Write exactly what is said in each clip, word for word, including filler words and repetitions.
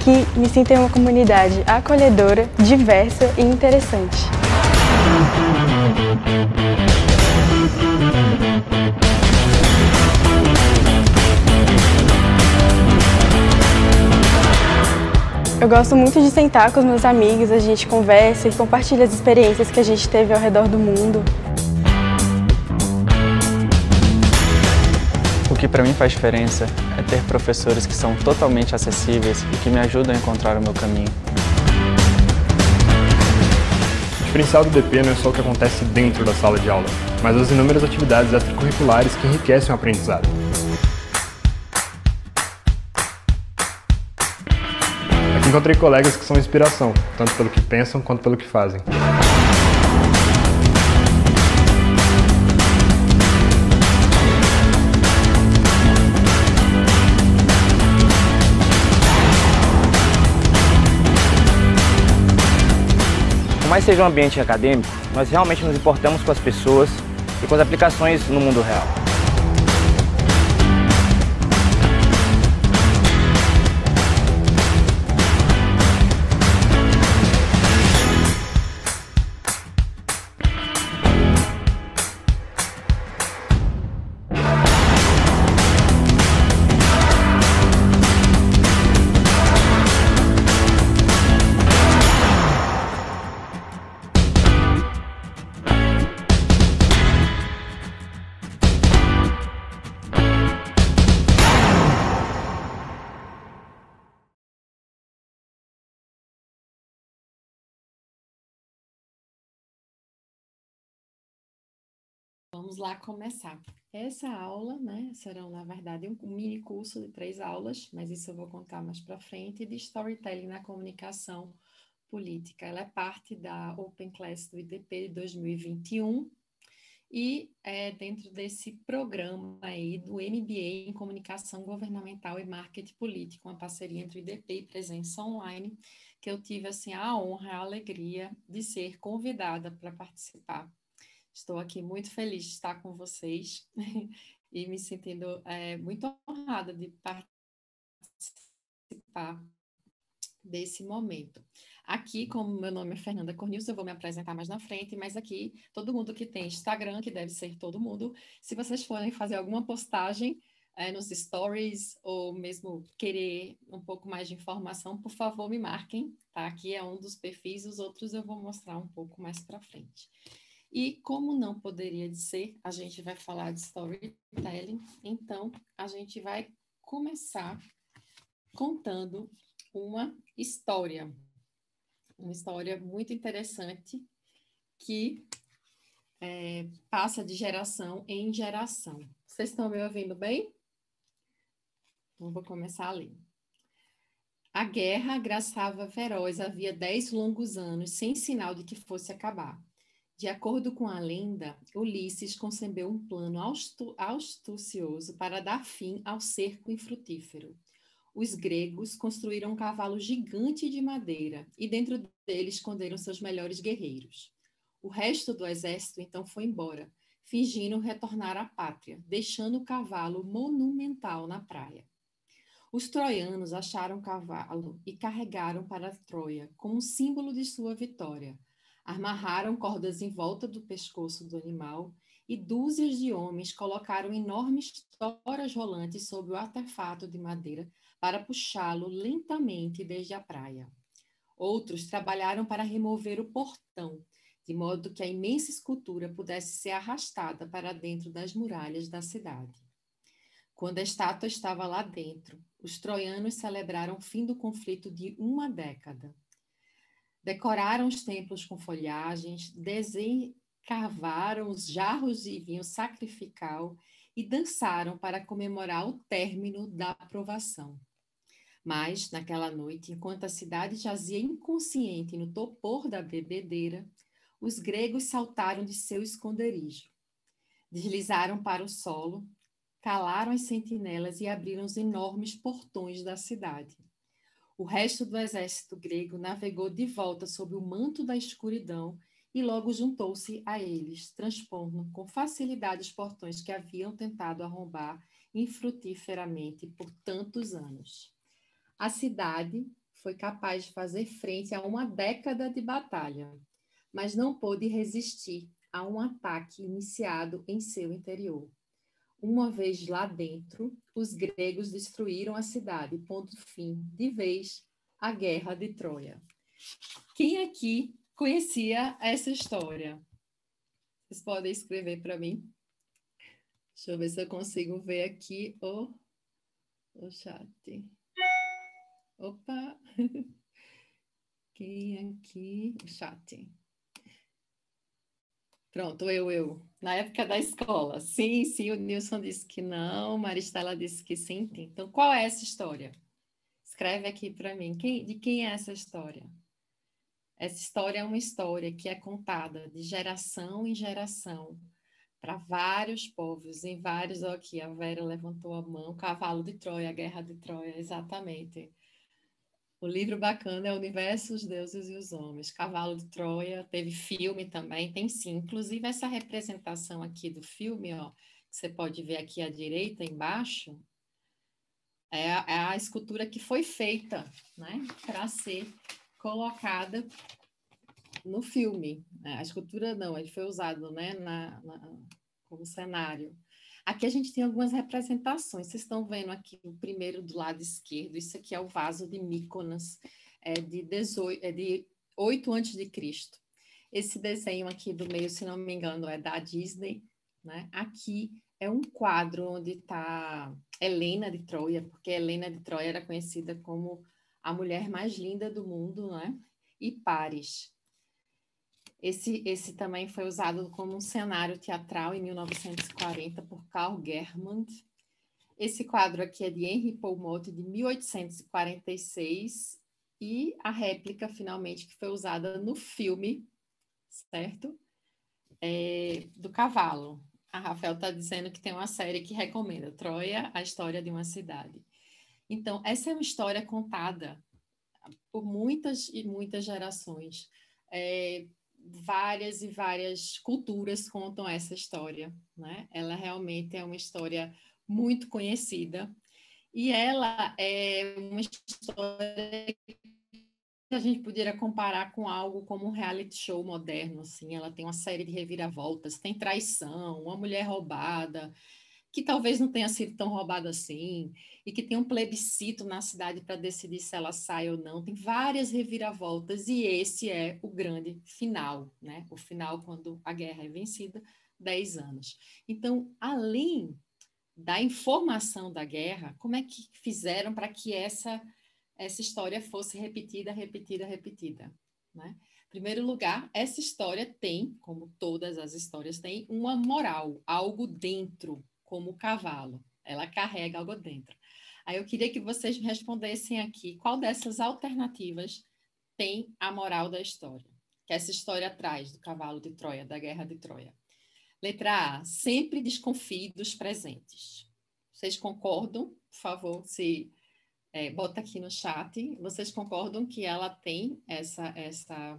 Aqui me sinto em uma comunidade acolhedora, diversa e interessante. Eu gosto muito de sentar com os meus amigos, a gente conversa e compartilha as experiências que a gente teve ao redor do mundo. O que para mim faz diferença é ter professores que são totalmente acessíveis e que me ajudam a encontrar o meu caminho. O diferencial do D P não é só o que acontece dentro da sala de aula, mas as inúmeras atividades extracurriculares que enriquecem o aprendizado. Aqui encontrei colegas que são inspiração, tanto pelo que pensam quanto pelo que fazem. Por mais seja um ambiente acadêmico, nós realmente nos importamos com as pessoas e com as aplicações no mundo real. Vamos lá começar. Essa aula, né, serão, na verdade, um mini curso de três aulas, mas isso eu vou contar mais para frente, de Storytelling na Comunicação Política. Ela é parte da Open Class do I D P de dois mil e vinte e um e é dentro desse programa aí do M B A em Comunicação Governamental e Marketing Político, uma parceria entre o I D P e Presença Online, que eu tive, assim, a honra, a alegria de ser convidada para participar. Estou aqui muito feliz de estar com vocês e me sentindo é, muito honrada de participar desse momento. Aqui, como meu nome é Fernanda Cornils, eu vou me apresentar mais na frente, mas aqui, todo mundo que tem Instagram, que deve ser todo mundo, se vocês forem fazer alguma postagem é, nos stories ou mesmo querer um pouco mais de informação, por favor, me marquem, tá? Aqui é um dos perfis, os outros eu vou mostrar um pouco mais para frente. E como não poderia de ser, a gente vai falar de storytelling, então a gente vai começar contando uma história, uma história muito interessante que é, passa de geração em geração. Vocês estão me ouvindo bem? Então vou começar a ler. A guerra agraçava feroz havia dez longos anos, sem sinal de que fosse acabar. De acordo com a lenda, Ulisses concebeu um plano austu- astucioso para dar fim ao cerco infrutífero. Os gregos construíram um cavalo gigante de madeira e dentro dele esconderam seus melhores guerreiros. O resto do exército então foi embora, fingindo retornar à pátria, deixando o cavalo monumental na praia. Os troianos acharam o cavalo e carregaram para Troia como símbolo de sua vitória. Amarraram cordas em volta do pescoço do animal e dúzias de homens colocaram enormes toras rolantes sobre o artefato de madeira para puxá-lo lentamente desde a praia. Outros trabalharam para remover o portão, de modo que a imensa escultura pudesse ser arrastada para dentro das muralhas da cidade. Quando a estátua estava lá dentro, os troianos celebraram o fim do conflito de uma década. Decoraram os templos com folhagens, desencavaram os jarros de vinho sacrificial e dançaram para comemorar o término da aprovação. Mas, naquela noite, enquanto a cidade jazia inconsciente no topor da bebedeira, os gregos saltaram de seu esconderijo. Deslizaram para o solo, calaram as sentinelas e abriram os enormes portões da cidade. O resto do exército grego navegou de volta sob o manto da escuridão e logo juntou-se a eles, transpondo com facilidade os portões que haviam tentado arrombar infrutíferamente por tantos anos. A cidade foi capaz de fazer frente a uma década de batalha, mas não pôde resistir a um ataque iniciado em seu interior. Uma vez lá dentro, os gregos destruíram a cidade, pondo fim, de vez, à Guerra de Troia. Quem aqui conhecia essa história? Vocês podem escrever para mim? Deixa eu ver se eu consigo ver aqui o, o chat. Opa! Quem aqui? O chat. Pronto, eu, eu. Na época da escola. Sim, sim, o Nilson disse que não, Maristela disse que sim. Então, qual é essa história? Escreve aqui para mim. Quem, de quem é essa história? Essa história é uma história que é contada de geração em geração para vários povos, em vários... Ó, aqui, a Vera levantou a mão. Cavalo de Troia, a Guerra de Troia, exatamente. O livro bacana é O Universo, os Deuses e os Homens. Cavalo de Troia, teve filme também, tem sim. Inclusive, essa representação aqui do filme, ó, que você pode ver aqui à direita, embaixo, é a, é a escultura que foi feita, né, para ser colocada no filme. A escultura não, ele foi usado, né, na, na, como cenário. Aqui a gente tem algumas representações. Vocês estão vendo aqui o primeiro do lado esquerdo. Isso aqui é o vaso de Mykonos, é de, dezoito, é de oito antes de Cristo. Esse desenho aqui do meio, se não me engano, é da Disney, né? Aqui é um quadro onde está Helena de Troia, porque Helena de Troia era conhecida como a mulher mais linda do mundo, né? E Paris. Esse, esse também foi usado como um cenário teatral em mil novecentos e quarenta por Carl Germund. Esse quadro aqui é de Henri Poulmot, de mil oitocentos e quarenta e seis, e a réplica, finalmente, que foi usada no filme, certo? É, do cavalo. A Rafael está dizendo que tem uma série que recomenda, Troia, a história de uma cidade. Então, essa é uma história contada por muitas e muitas gerações. É, várias e várias culturas contam essa história, né? Ela realmente é uma história muito conhecida e ela é uma história que a gente poderia comparar com algo como um reality show moderno, assim. Ela tem uma série de reviravoltas, tem traição, uma mulher roubada, que talvez não tenha sido tão roubada assim, e que tem um plebiscito na cidade para decidir se ela sai ou não. Tem várias reviravoltas, e esse é o grande final, né? O final quando a guerra é vencida, dez anos. Então, além da informação da guerra, como é que fizeram para que essa, essa história fosse repetida, repetida, repetida, né? Em primeiro lugar, essa história tem, como todas as histórias têm, uma moral, algo dentro, como o cavalo, ela carrega algo dentro. Aí eu queria que vocês me respondessem aqui, qual dessas alternativas tem a moral da história, que essa história traz do cavalo de Troia, da Guerra de Troia. Letra A, sempre desconfie dos presentes. Vocês concordam? Por favor, se é, bota aqui no chat. Vocês concordam que ela tem essa, essa,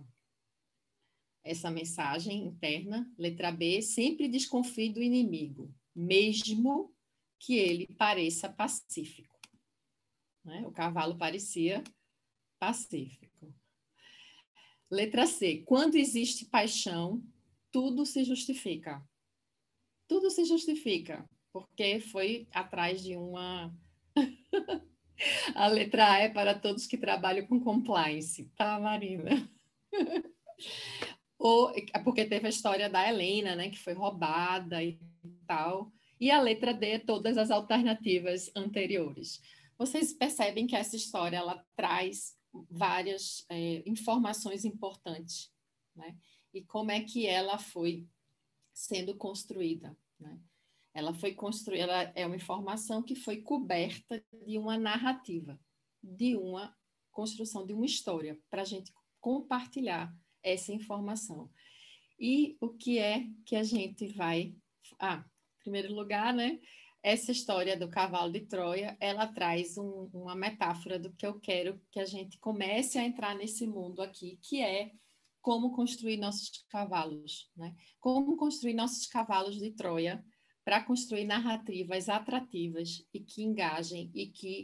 essa mensagem interna? Letra B, sempre desconfie do inimigo, mesmo que ele pareça pacífico. Né? O cavalo parecia pacífico. Letra C, quando existe paixão, tudo se justifica. Tudo se justifica, porque foi atrás de uma... A letra A é para todos que trabalham com compliance, tá, Marina? Ou, porque teve a história da Helena, né, que foi roubada e tal. E a letra D, todas as alternativas anteriores. Vocês percebem que essa história ela traz várias é, informações importantes, né? E como é que ela foi sendo construída, né? Ela foi construída, ela é uma informação que foi coberta de uma narrativa, de uma construção de uma história, para a gente compartilhar essa informação. E o que é que a gente vai... Ah, em primeiro lugar, né? Essa história do cavalo de Troia, ela traz um, uma metáfora do que eu quero que a gente comece a entrar nesse mundo aqui, que é como construir nossos cavalos, né? Como construir nossos cavalos de Troia para construir narrativas atrativas e que engajem e que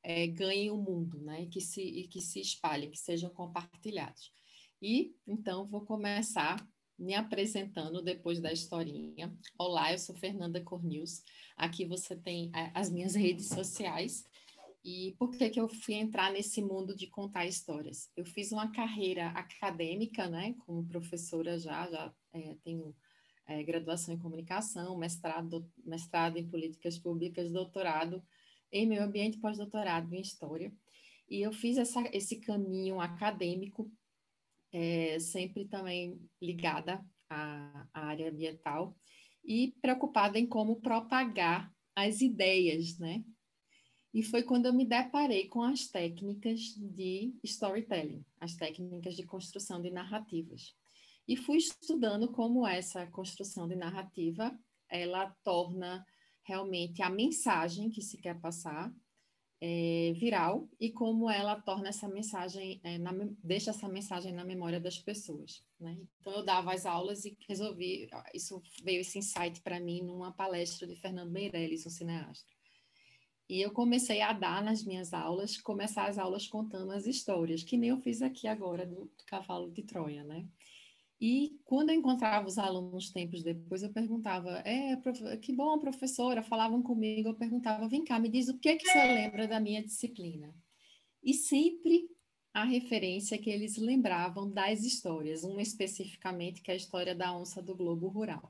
é, ganhem o mundo, né? E que se, e que se espalhem, que sejam compartilhados. E, então, vou começar me apresentando depois da historinha. Olá, eu sou Fernanda Cornils. Aqui você tem as minhas redes sociais. E por que que eu fui entrar nesse mundo de contar histórias? Eu fiz uma carreira acadêmica, né, como professora já, já é, tenho é, graduação em comunicação, mestrado, mestrado em políticas públicas, doutorado em meio ambiente, pós-doutorado em história. E eu fiz essa, esse caminho acadêmico, é, sempre também ligada à, à área ambiental e preocupada em como propagar as ideias, né? E foi quando eu me deparei com as técnicas de storytelling, as técnicas de construção de narrativas. E fui estudando como essa construção de narrativa, ela torna realmente a mensagem que se quer passar é, viral e como ela torna essa mensagem, é, na, deixa essa mensagem na memória das pessoas, né? Então eu dava as aulas e resolvi, isso veio esse insight para mim numa palestra de Fernando Meirelles, um cineasta. E eu comecei a dar nas minhas aulas, começar as aulas contando as histórias, que nem eu fiz aqui agora do, do Cavalo de Troia, né? E quando eu encontrava os alunos tempos depois, eu perguntava, é, prof... que bom, professora, falavam comigo, eu perguntava, vem cá, me diz o que é que você lembra da minha disciplina? E sempre a referência que eles lembravam das histórias, uma especificamente que é a história da onça do Globo Rural.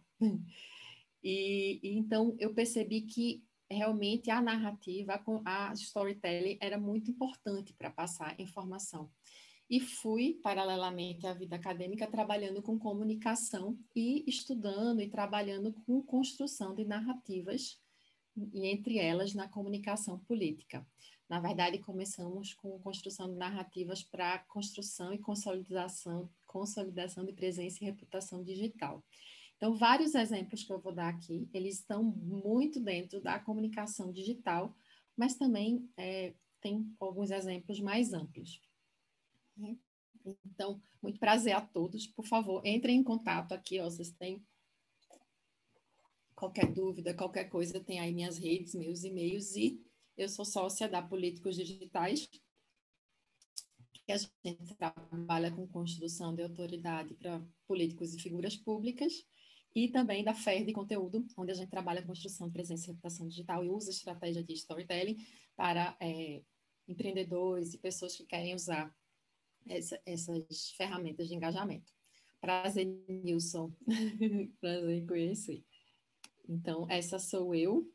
E, e então eu percebi que realmente a narrativa, a storytelling era muito importante para passar informação. E fui, paralelamente à vida acadêmica, trabalhando com comunicação e estudando e trabalhando com construção de narrativas, e entre elas na comunicação política. Na verdade, começamos com construção de narrativas para construção e consolidação, consolidação de presença e reputação digital. Então, vários exemplos que eu vou dar aqui, eles estão muito dentro da comunicação digital, mas também é, tem alguns exemplos mais amplos. Então, muito prazer a todos. Por favor, entrem em contato aqui, ó, vocês têm qualquer dúvida, qualquer coisa, tem aí minhas redes, meus e-mails, e eu sou sócia da Políticos Digitais, que a gente trabalha com construção de autoridade para políticos e figuras públicas, e também da F E R de Conteúdo, onde a gente trabalha a construção de presença e reputação digital e usa estratégia de storytelling para é, empreendedores e pessoas que querem usar essa, essas ferramentas de engajamento. Prazer, Nilson. Prazer em conhecer. Então, essa sou eu.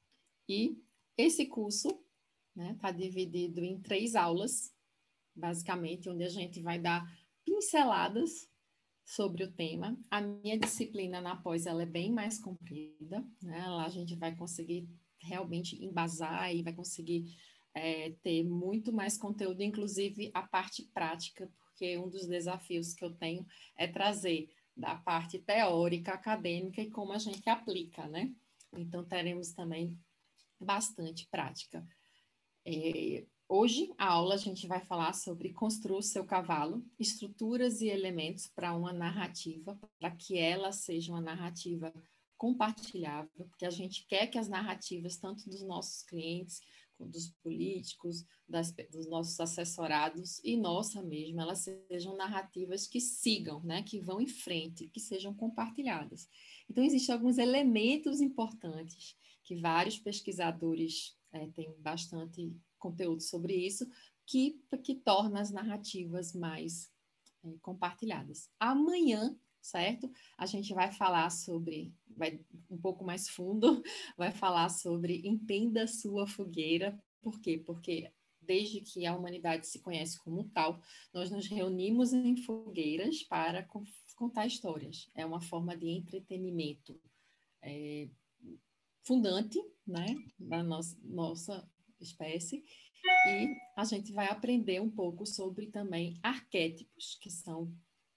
E esse curso está, né, dividido em três aulas, basicamente, onde a gente vai dar pinceladas sobre o tema. A minha disciplina na pós, ela é bem mais comprida, né? Lá a gente vai conseguir realmente embasar e vai conseguir é, ter muito mais conteúdo, inclusive a parte prática, porque um dos desafios que eu tenho é trazer da parte teórica, acadêmica e como a gente aplica, né? Então, teremos também bastante prática. É, hoje, a aula, a gente vai falar sobre construir o seu cavalo, estruturas e elementos para uma narrativa, para que ela seja uma narrativa compartilhável, porque a gente quer que as narrativas, tanto dos nossos clientes, dos políticos, das, dos nossos assessorados e nossa mesmo, elas sejam narrativas que sigam, né, que vão em frente, que sejam compartilhadas. Então, existem alguns elementos importantes que vários pesquisadores é, têm bastante conteúdo sobre isso, que, que torna as narrativas mais é, compartilhadas. Amanhã, certo? A gente vai falar sobre, vai um pouco mais fundo, vai falar sobre entenda sua fogueira. Por quê? Porque desde que a humanidade se conhece como tal, nós nos reunimos em fogueiras para contar histórias. É uma forma de entretenimento é, fundante, né, da nossa, nossa espécie, e a gente vai aprender um pouco sobre também arquétipos, que são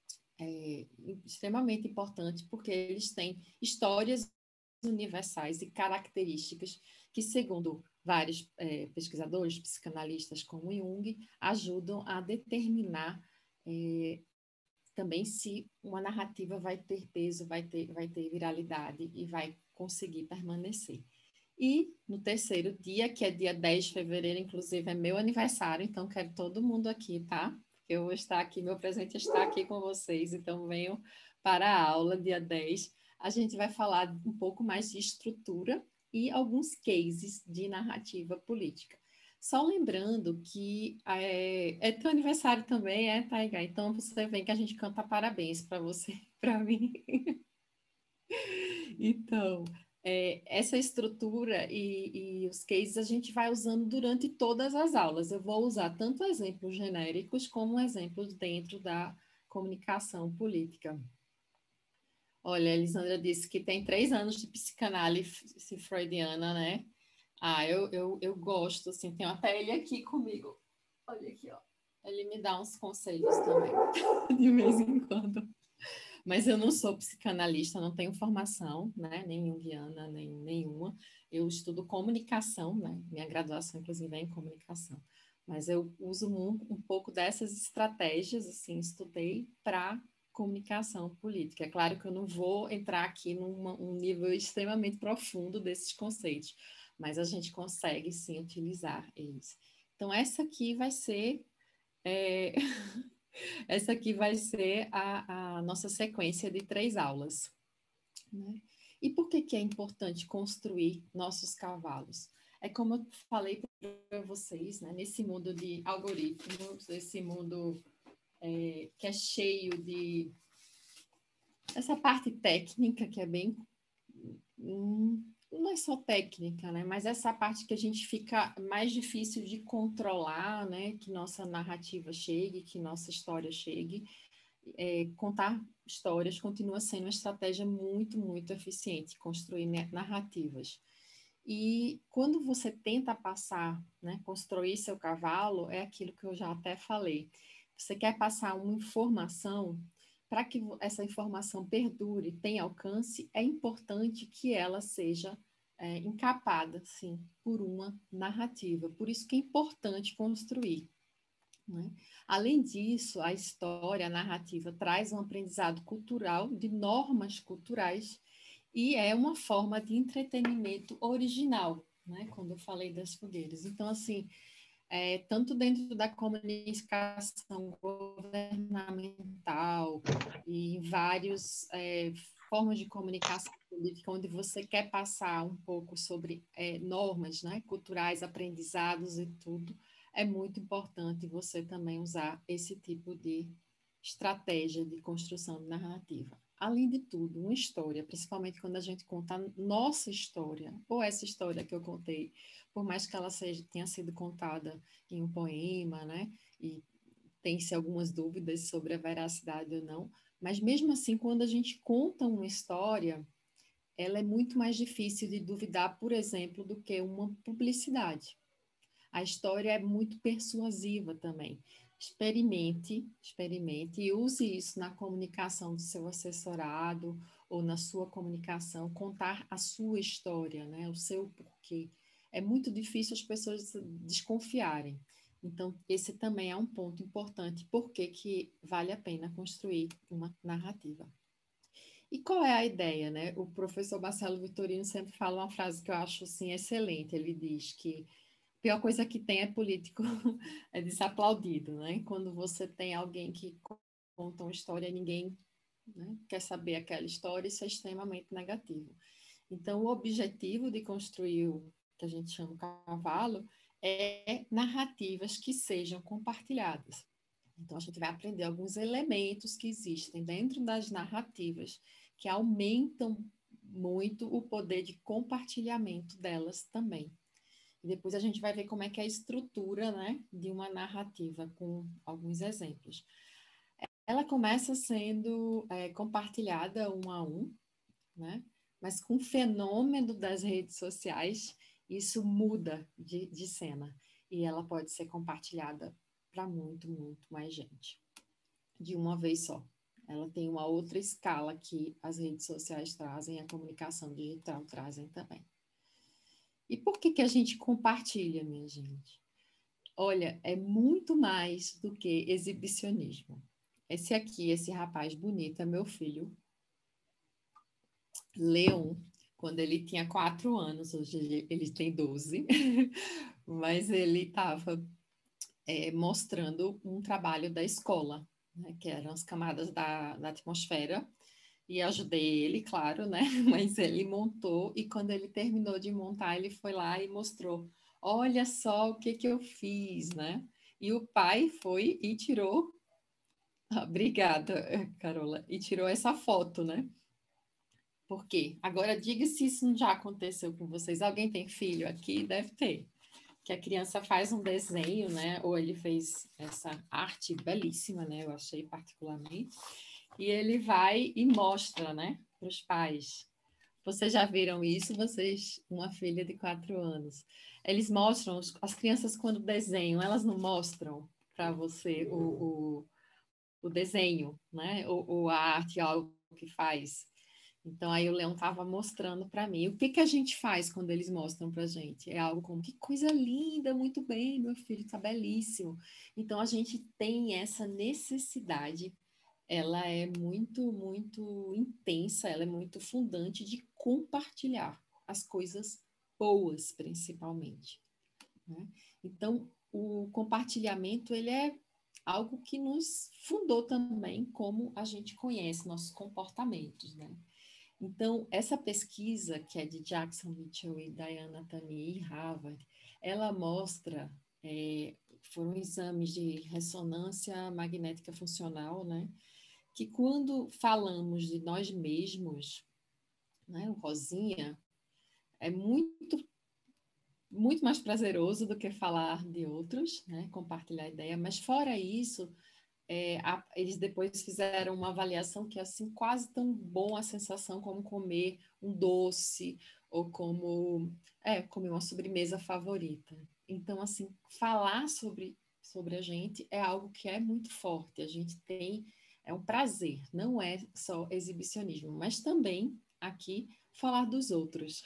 é, extremamente importantes, porque eles têm histórias universais e características que, segundo vários é, pesquisadores, psicanalistas como Jung, ajudam a determinar é, também se uma narrativa vai ter peso, vai ter, vai ter viralidade e vai conseguir permanecer. E no terceiro dia, que é dia dez de fevereiro, inclusive é meu aniversário, então quero todo mundo aqui, tá? Porque eu vou estar aqui, meu presente está aqui com vocês, então venham para a aula dia dez. A gente vai falar um pouco mais de estrutura e alguns cases de narrativa política. Só lembrando que é, é teu aniversário também, é, Taiga? Então você vem que a gente canta parabéns para você, para mim. Então, é, essa estrutura e, e os cases a gente vai usando durante todas as aulas. Eu vou usar tanto exemplos genéricos como exemplos dentro da comunicação política. Olha, a Elisandra disse que tem três anos de psicanálise freudiana, né? Ah, eu, eu, eu gosto, assim, tenho até ele aqui comigo. Olha aqui, ó. Ele me dá uns conselhos também, de vez em quando. Mas eu não sou psicanalista, não tenho formação, né? Nem junguiana, nem nenhuma. Eu estudo comunicação, né? Minha graduação, inclusive, é em comunicação. Mas eu uso um, um pouco dessas estratégias, assim, estudei para comunicação política. É claro que eu não vou entrar aqui num um nível extremamente profundo desses conceitos, mas a gente consegue, sim, utilizar eles. Então, essa aqui vai ser... É... essa aqui vai ser a, a nossa sequência de três aulas, né? E por que que é importante construir nossos cavalos? É como eu falei para vocês, né? Nesse mundo de algoritmos, esse mundo é, que é cheio de... essa parte técnica que é bem... Hum, não é só técnica, né? Mas essa parte que a gente fica mais difícil de controlar, né? Que nossa narrativa chegue, que nossa história chegue. É, contar histórias continua sendo uma estratégia muito, muito eficiente, construir narrativas. E quando você tenta passar, né, construir seu cavalo, é aquilo que eu já até falei. Você quer passar uma informação, para que essa informação perdure, tenha alcance, é importante que ela seja é, encapada, sim, por uma narrativa. Por isso que é importante construir. Né? Além disso, a história, a narrativa, traz um aprendizado cultural, de normas culturais, e é uma forma de entretenimento original, né? Quando eu falei das fogueiras. Então, assim, é, tanto dentro da comunicação governamental e em várias é, formas de comunicação política, onde você quer passar um pouco sobre é, normas, né? Culturais, aprendizados e tudo, é muito importante você também usar esse tipo de estratégia de construção de narrativa. Além de tudo, uma história, principalmente quando a gente conta a nossa história, ou essa história que eu contei, por mais que ela seja, tenha sido contada em um poema, né, e tem-se algumas dúvidas sobre a veracidade ou não, mas mesmo assim, quando a gente conta uma história, ela é muito mais difícil de duvidar, por exemplo, do que uma publicidade. A história é muito persuasiva também. Experimente, experimente e use isso na comunicação do seu assessorado ou na sua comunicação, contar a sua história, né? O seu porquê. É muito difícil as pessoas desconfiarem. Então, esse também é um ponto importante, porque que vale a pena construir uma narrativa. E qual é a ideia, né? O professor Marcelo Vitorino sempre fala uma frase que eu acho, assim, excelente. Ele diz que a pior coisa que tem é político é desaplaudido, né? Quando você tem alguém que conta uma história e ninguém, né, quer saber aquela história, isso é extremamente negativo. Então, o objetivo de construir o que a gente chama de cavalo é narrativas que sejam compartilhadas. Então, a gente vai aprender alguns elementos que existem dentro das narrativas que aumentam muito o poder de compartilhamento delas também. E depois a gente vai ver como é que é a estrutura, né, de uma narrativa, com alguns exemplos. Ela começa sendo é, compartilhada um a um, né, mas com o fenômeno das redes sociais, isso muda de, de cena. E ela pode ser compartilhada para muito, muito mais gente, de uma vez só. Ela tem uma outra escala que as redes sociais trazem, a comunicação digital trazem também. E por que que a gente compartilha, minha gente? Olha, é muito mais do que exibicionismo. Esse aqui, esse rapaz bonito, é meu filho, Leon. quando ele tinha quatro anos, hoje ele tem doze, mas ele estava é, mostrando um trabalho da escola, né, que eram as camadas da, da atmosfera, e ajudei ele, claro, né? Mas ele montou, e quando ele terminou de montar, ele foi lá e mostrou, olha só o que que eu fiz, né? E o pai foi e tirou, ah, obrigada, Carola, e tirou essa foto, né? Por quê? Agora diga se isso já aconteceu com vocês. Alguém tem filho aqui? Deve ter. Que a criança faz um desenho, né? Ou ele fez essa arte belíssima, né? Eu achei particularmente. E ele vai e mostra, né? Para os pais. Vocês já viram isso? Vocês, uma filha de quatro anos. Eles mostram, as crianças quando desenham, elas não mostram para você o, o, o desenho, né? Ou, ou a arte, algo que faz. Então, aí o Leão estava mostrando para mim. O que, que a gente faz quando eles mostram para a gente? É algo como, que coisa linda, muito bem, meu filho está belíssimo. Então, a gente tem essa necessidade, ela é muito, muito intensa, ela é muito fundante de compartilhar as coisas boas, principalmente, né? Então, o compartilhamento, ele é algo que nos fundou também como a gente conhece nossos comportamentos, né? Então, essa pesquisa, que é de Jackson Mitchell e Diana Tani, Harvard, ela mostra, é, foram exames de ressonância magnética funcional, né? Que quando falamos de nós mesmos, né, o Rosinha, é muito, muito mais prazeroso do que falar de outros, né? Compartilhar ideia, mas fora isso, É, a, eles depois fizeram uma avaliação que é assim, quase tão bom a sensação como comer um doce ou como é, comer uma sobremesa favorita. Então, assim, falar sobre, sobre a gente é algo que é muito forte. A gente tem, é um prazer, não é só exibicionismo, mas também aqui falar dos outros.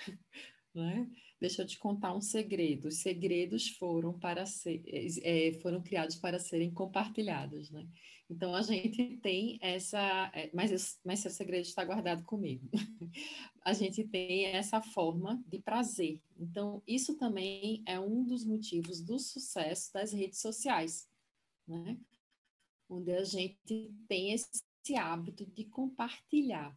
Né? Deixa eu te contar um segredo. Os segredos foram para ser, é, foram criados para serem compartilhados, né? Então a gente tem essa, é, mas, mas seu segredo está guardado comigo. A gente tem essa forma de prazer. Então isso também é um dos motivos do sucesso das redes sociais, né? Onde a gente tem esse hábito de compartilhar.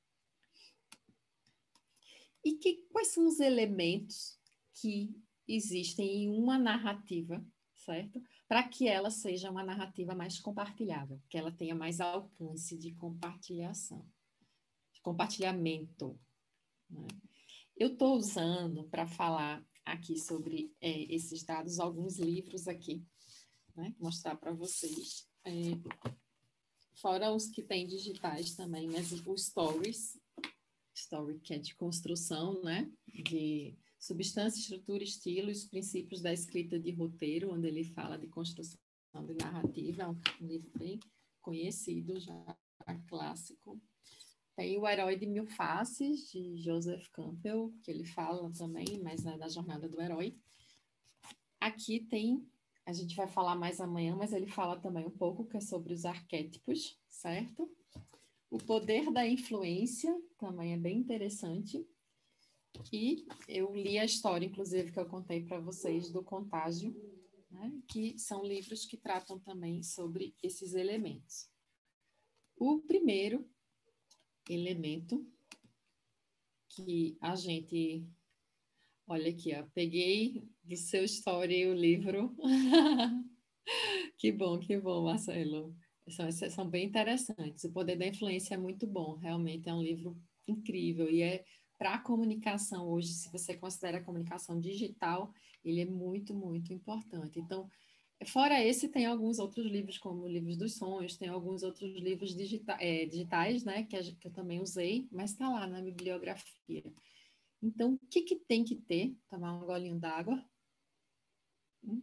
E que, quais são os elementos que existem em uma narrativa, certo? Para que ela seja uma narrativa mais compartilhável, que ela tenha mais alcance de compartilhação, de compartilhamento, né? Eu estou usando para falar aqui sobre é, esses dados alguns livros aqui, né? Mostrar para vocês. É, fora os que tem digitais também, mas o Stories, Story, que é de construção, né? De substância, estrutura, estilo e os princípios da escrita de roteiro, onde ele fala de construção de narrativa, é um livro bem conhecido, já clássico. Tem O Herói de Mil Faces, de Joseph Campbell, que ele fala também, mas é da jornada do herói. Aqui tem, a gente vai falar mais amanhã, mas ele fala também um pouco que é sobre os arquétipos, certo? O Poder da Influência também é bem interessante. E eu li a história, inclusive, que eu contei para vocês do Contágio, né? Que são livros que tratam também sobre esses elementos. O primeiro elemento que a gente... Olha aqui, ó, peguei do seu story o livro. Que bom, que bom, Marcelo. São, são bem interessantes. O Poder da Influência é muito bom, realmente é um livro incrível. E é para a comunicação hoje, se você considera a comunicação digital, ele é muito, muito importante. Então, fora esse, tem alguns outros livros, como Livros dos Sonhos, tem alguns outros livros digita é, digitais, né, que, a, que eu também usei, mas está lá na bibliografia. Então, o que, que tem que ter? Tomar um golinho d'água. Hum.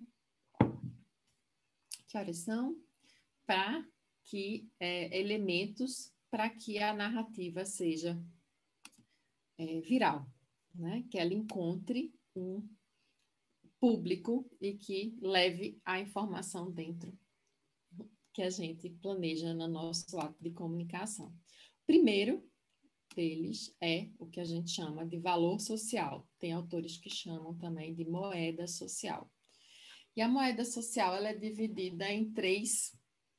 Que horas são? Para que é, elementos para que a narrativa seja é, viral, né? Que ela encontre um público e que leve a informação dentro que a gente planeja no nosso ato de comunicação. Primeiro, deles é o que a gente chama de valor social. Tem autores que chamam também de moeda social. E a moeda social ela é dividida em três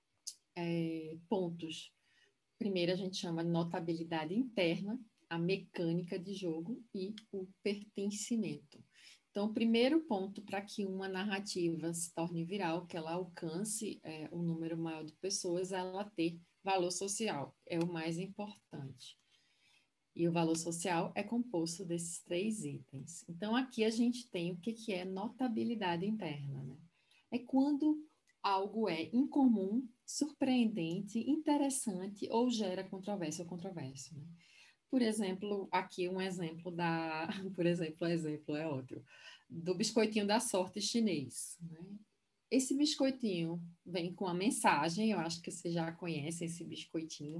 é, pontos. Primeiro, a gente chama de notabilidade interna, a mecânica de jogo e o pertencimento. Então, o primeiro ponto para que uma narrativa se torne viral, que ela alcance é, um número maior de pessoas, é ela ter valor social, é o mais importante. E o valor social é composto desses três itens. Então, aqui a gente tem o que, que é notabilidade interna, né? É quando algo é incomum, surpreendente, interessante ou gera controvérsia ou controvérsia, né? Por exemplo, aqui um exemplo da... Por exemplo, o exemplo é outro. Do biscoitinho da sorte chinês, né? Esse biscoitinho vem com a mensagem, eu acho que você já conhece esse biscoitinho,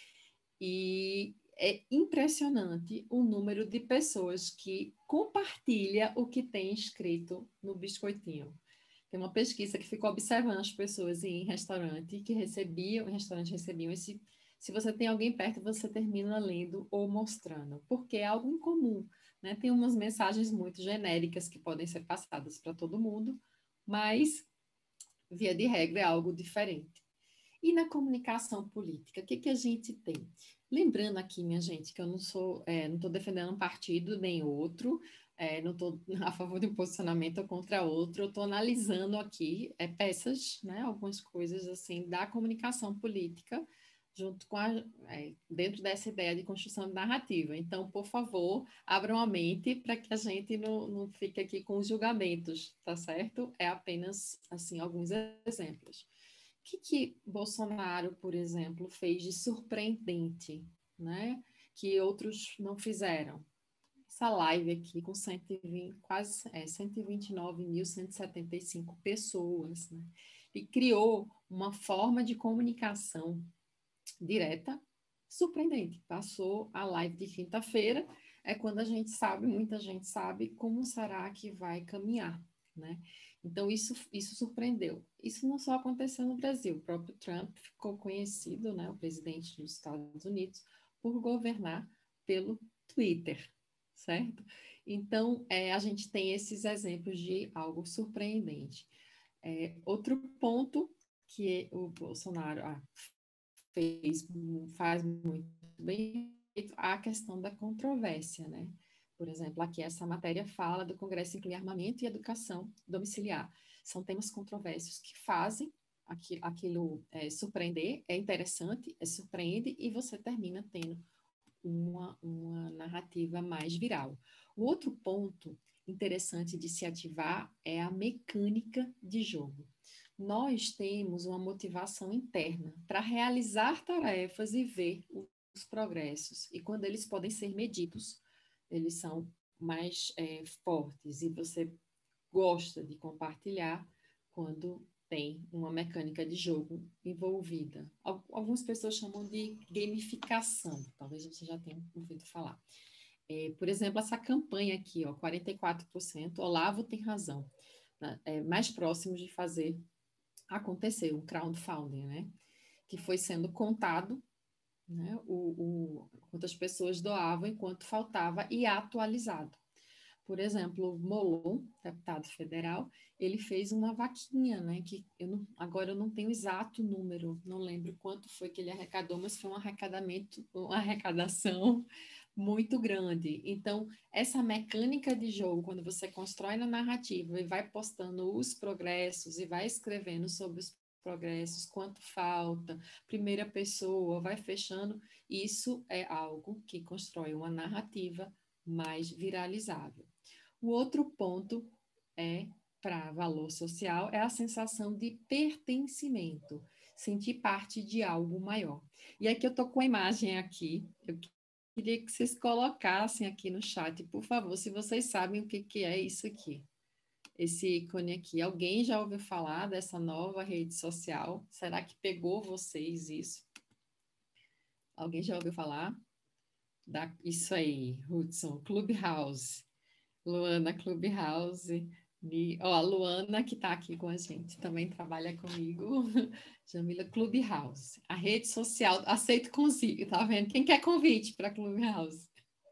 e é impressionante o número de pessoas que compartilha o que tem escrito no biscoitinho. Tem uma pesquisa que ficou observando as pessoas em restaurante que recebiam, em restaurantes recebiam esse. Se você tem alguém perto, você termina lendo ou mostrando, porque é algo incomum, né? Tem umas mensagens muito genéricas que podem ser passadas para todo mundo, mas, via de regra, é algo diferente. E na comunicação política, o que, que a gente tem? Lembrando aqui, minha gente, que eu não sou, é, não estou defendendo um partido nem outro, é, não estou a favor de um posicionamento ou contra outro, eu estou analisando aqui é, peças, né, algumas coisas assim da comunicação política, junto com a, é, dentro dessa ideia de construção de narrativa. Então, por favor, abram a mente para que a gente não, não fique aqui com os julgamentos, tá certo? É apenas, assim, alguns exemplos. O que, que Bolsonaro, por exemplo, fez de surpreendente, né? Que outros não fizeram? Essa live aqui com cento e vinte, quase é, cento e vinte e nove mil cento e setenta e cinco pessoas, né? E criou uma forma de comunicação direta surpreendente. Passou a live de quinta-feira, é quando a gente sabe, muita gente sabe, como será que vai caminhar, né? Então, isso, isso surpreendeu. Isso não só aconteceu no Brasil. O próprio Trump ficou conhecido, né, o presidente dos Estados Unidos, por governar pelo Twitter, certo? Então, é, a gente tem esses exemplos de algo surpreendente. É, outro ponto que o Bolsonaro ah, fez, faz muito bem, a questão da controvérsia, né? Por exemplo, aqui essa matéria fala do Congresso incluir armamento e educação domiciliar. São temas controversos que fazem aquilo, aquilo é, surpreender, é interessante, é surpreende e você termina tendo uma, uma narrativa mais viral. O outro ponto interessante de se ativar é a mecânica de jogo. Nós temos uma motivação interna para realizar tarefas e ver os progressos. E quando eles podem ser medidos, eles são mais é, fortes. E você gosta de compartilhar quando tem uma mecânica de jogo envolvida. Algumas pessoas chamam de gamificação. Talvez você já tenha ouvido falar. É, por exemplo, essa campanha aqui, ó, quarenta e quatro por cento, Olavo tem razão. Né? É, mais próximo de fazer acontecer, um crowdfunding, né? Que foi sendo contado, né? O, o, quantas pessoas doavam enquanto faltava e atualizado. Por exemplo, o Molon, deputado federal, ele fez uma vaquinha, né? Que eu não, agora eu não tenho o exato número, não lembro quanto foi que ele arrecadou, mas foi um arrecadamento, uma arrecadação muito grande. Então, essa mecânica de jogo, quando você constrói na narrativa e vai postando os progressos e vai escrevendo sobre os progressos, quanto falta, primeira pessoa, vai fechando, isso é algo que constrói uma narrativa mais viralizável. O outro ponto é, para valor social, é a sensação de pertencimento, sentir parte de algo maior. E aqui eu estou com a imagem aqui, eu queria que vocês colocassem aqui no chat, por favor, se vocês sabem o que, que é isso aqui. Esse ícone aqui. Alguém já ouviu falar dessa nova rede social? Será que pegou vocês isso? Alguém já ouviu falar? Da, isso aí, Hudson, Clubhouse. Luana, Clubhouse E, ó, a Luana, que está aqui com a gente, também trabalha comigo. Jamila, Clubhouse. A rede social, aceito consigo, tá vendo? Quem quer convite para Clubhouse?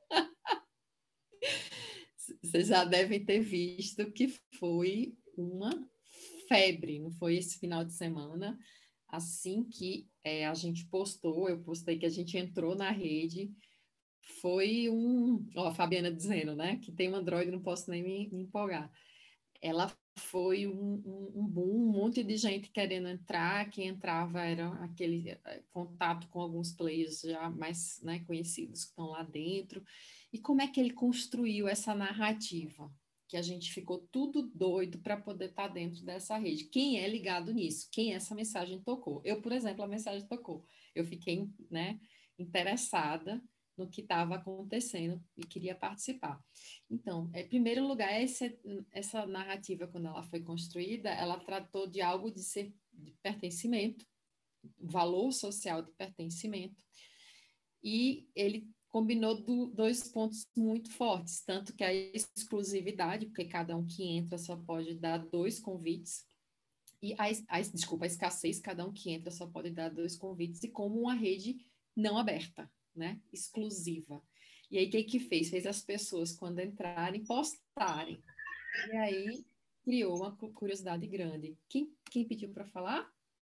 Vocês já devem ter visto que foi uma febre, não foi esse final de semana? Assim que é, a gente postou, eu postei que a gente entrou na rede, foi um... Ó, a Fabiana dizendo, né? Que tem um Android, não posso nem me, me empolgar. Ela foi um, um, um boom, um monte de gente querendo entrar, quem entrava era aquele é, contato com alguns players já mais, né, conhecidos que estão lá dentro. E como é que ele construiu essa narrativa? Que a gente ficou tudo doido para poder estar dentro dessa rede. Quem é ligado nisso? Quem essa mensagem tocou? Eu, por exemplo, a mensagem tocou. Eu fiquei, né, interessada no que estava acontecendo e queria participar. Então, em primeiro lugar, essa, essa narrativa, quando ela foi construída, ela tratou de algo de ser de pertencimento, valor social de pertencimento, e ele combinou do, dois pontos muito fortes, tanto que a exclusividade, porque cada um que entra só pode dar dois convites, e a, a, desculpa, a escassez, cada um que entra só pode dar dois convites, e como uma rede não aberta, né, exclusiva. E aí, o que que fez? Fez as pessoas, quando entrarem, postarem. E aí, criou uma curiosidade grande. Quem, quem pediu para falar?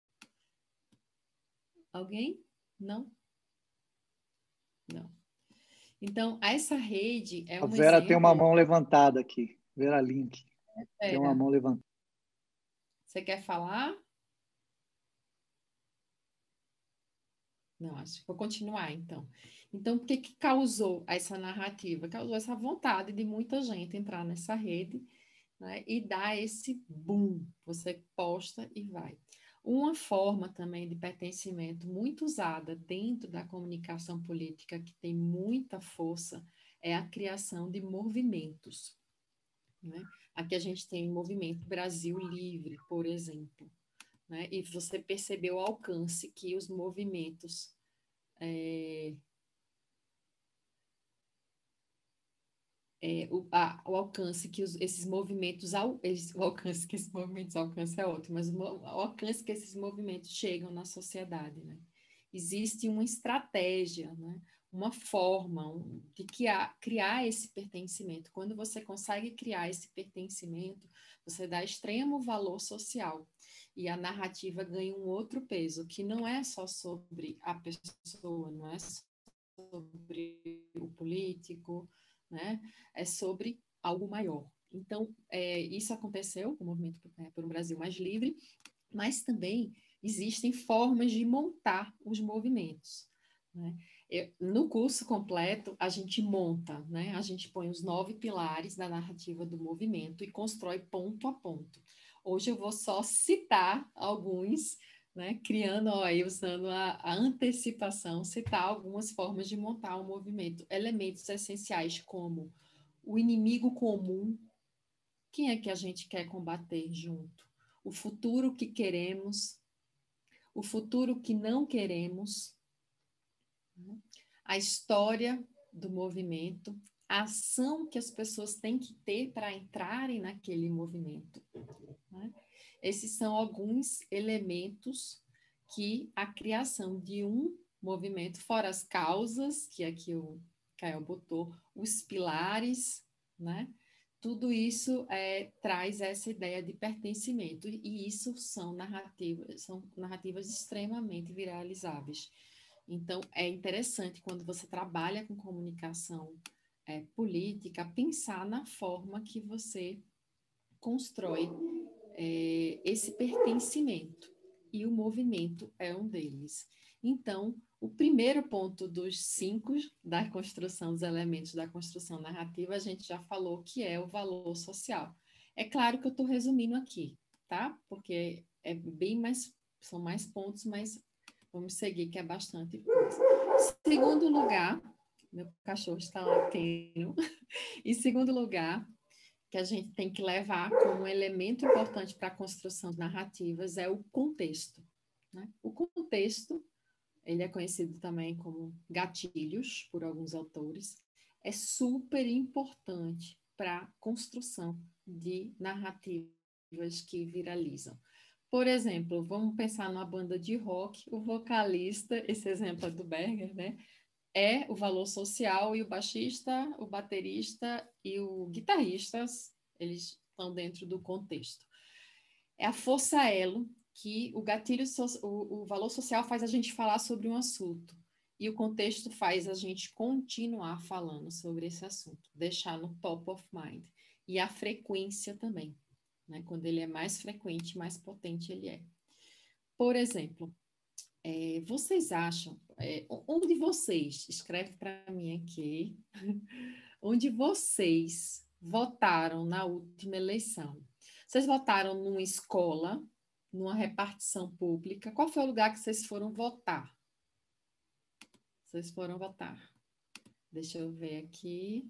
Alguém? Não? Não. Então, essa rede é A um Vera tem uma exemplo... mão levantada aqui. Vera Link. É, Tem uma mão levantada. você quer falar? Não, acho que vou continuar, então. Então, o que que causou essa narrativa? Causou essa vontade de muita gente entrar nessa rede, né, e dar esse boom. Você posta e vai. Uma forma também de pertencimento muito usada dentro da comunicação política, que tem muita força, é a criação de movimentos, né? Aqui a gente tem o movimento Brasil Livre, por exemplo, né? E você percebeu o alcance que os movimentos é, é, o, a, o alcance que os, esses movimentos ao, eles, o alcance que esses movimentos alcançam é ótimo, mas o, o alcance que esses movimentos chegam na sociedade, né? Existe uma estratégia, né? Uma forma um, de criar, criar esse pertencimento. Quando você consegue criar esse pertencimento, você dá extremo valor social. E a narrativa ganha um outro peso, que não é só sobre a pessoa, não é só sobre o político, né? É sobre algo maior. Então, é, isso aconteceu com o Movimento é, por um Brasil Mais Livre, mas também existem formas de montar os movimentos, né? Eu, no curso completo, a gente monta, né? A gente põe os nove pilares da narrativa do movimento e constrói ponto a ponto. Hoje eu vou só citar alguns, né? Criando, ó, aí, usando a, a antecipação, citar algumas formas de montar um movimento. Elementos essenciais como o inimigo comum, quem é que a gente quer combater junto? O futuro que queremos, o futuro que não queremos, a história do movimento, a ação que as pessoas têm que ter para entrarem naquele movimento, né? Esses são alguns elementos que a criação de um movimento, fora as causas, que aqui o Caio botou, os pilares, né? Tudo isso é, traz essa ideia de pertencimento, e isso são narrativas, são narrativas extremamente viralizáveis. Então, é interessante quando você trabalha com comunicação é, política, pensar na forma que você constrói é, esse pertencimento, e o movimento é um deles. Então, o primeiro ponto dos cinco da construção dos elementos da construção narrativa, a gente já falou que é o valor social. É claro que eu estou resumindo aqui, tá? Porque é bem mais, são mais pontos, mas vamos seguir, que é bastante coisa. Segundo lugar, meu cachorro está latendo. Em segundo lugar, que a gente tem que levar como um elemento importante para a construção de narrativas é o contexto, né? O contexto, ele é conhecido também como gatilhos por alguns autores, é super importante para a construção de narrativas que viralizam. Por exemplo, vamos pensar numa banda de rock, o vocalista, esse exemplo é do Berger, né? É o valor social e o baixista, o baterista e o guitarrista, eles estão dentro do contexto. É a força-elo que o gatilho, so o, o valor social faz a gente falar sobre um assunto e o contexto faz a gente continuar falando sobre esse assunto, deixar no top of mind. E a frequência também, né? Quando ele é mais frequente, mais potente ele é. Por exemplo, é, vocês acham, é, onde vocês, escreve para mim aqui, onde vocês votaram na última eleição? Vocês votaram numa escola, numa repartição pública? Qual foi o lugar que vocês foram votar? Vocês foram votar. Deixa eu ver aqui.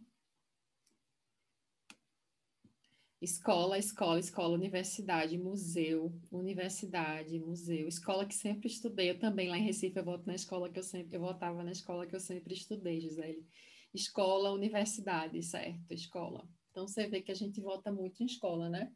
Escola, escola, escola, universidade, museu, universidade, museu, escola que sempre estudei. Eu também lá em Recife eu voto na escola que eu sempre, eu votava na escola que eu sempre estudei, Gisele. Escola, universidade, certo, escola. Então você vê que a gente vota muito em escola, né?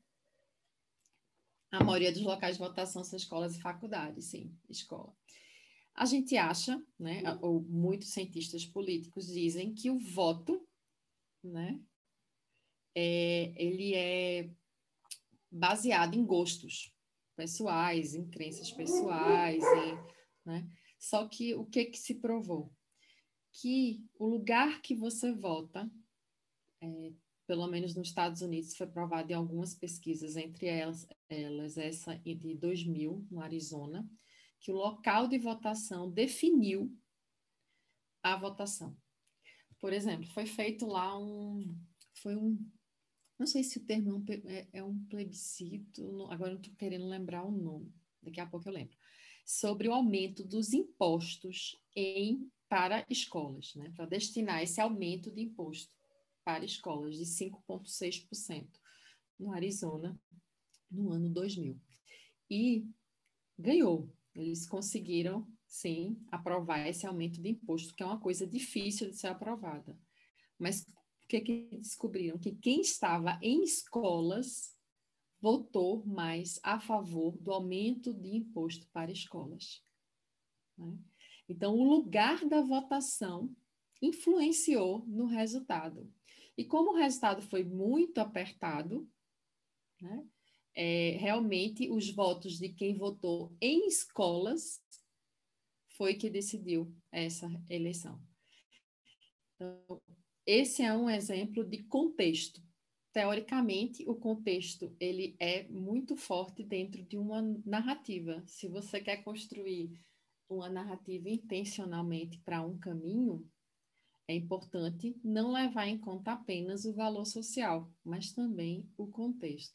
A maioria dos locais de votação são escolas e faculdades, sim, escola. A gente acha, né, ou muitos cientistas políticos dizem que o voto, né, é, ele é baseado em gostos pessoais, em crenças pessoais, em, né? Só que o que que se provou? Que o lugar que você vota, é, pelo menos nos Estados Unidos, foi provado em algumas pesquisas, entre elas, elas essa de dois mil, no Arizona, que o local de votação definiu a votação. Por exemplo, foi feito lá um... Foi um não sei se o termo é um, é, é um plebiscito, não, agora não estou querendo lembrar o nome, daqui a pouco eu lembro, sobre o aumento dos impostos em, para escolas, né, para destinar esse aumento de imposto para escolas de cinco vírgula seis por cento no Arizona, no ano dois mil. E ganhou, eles conseguiram, sim, aprovar esse aumento de imposto, que é uma coisa difícil de ser aprovada. Mas o que, que descobriram? Que quem estava em escolas votou mais a favor do aumento de imposto para escolas, né? Então, o lugar da votação influenciou no resultado. E como o resultado foi muito apertado, né, é, realmente os votos de quem votou em escolas foi que decidiu essa eleição. Então, esse é um exemplo de contexto. Teoricamente, o contexto ele é muito forte dentro de uma narrativa. Se você quer construir uma narrativa intencionalmente para um caminho, é importante não levar em conta apenas o valor social, mas também o contexto.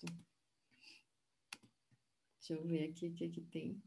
Deixa eu ver aqui o que, que tem.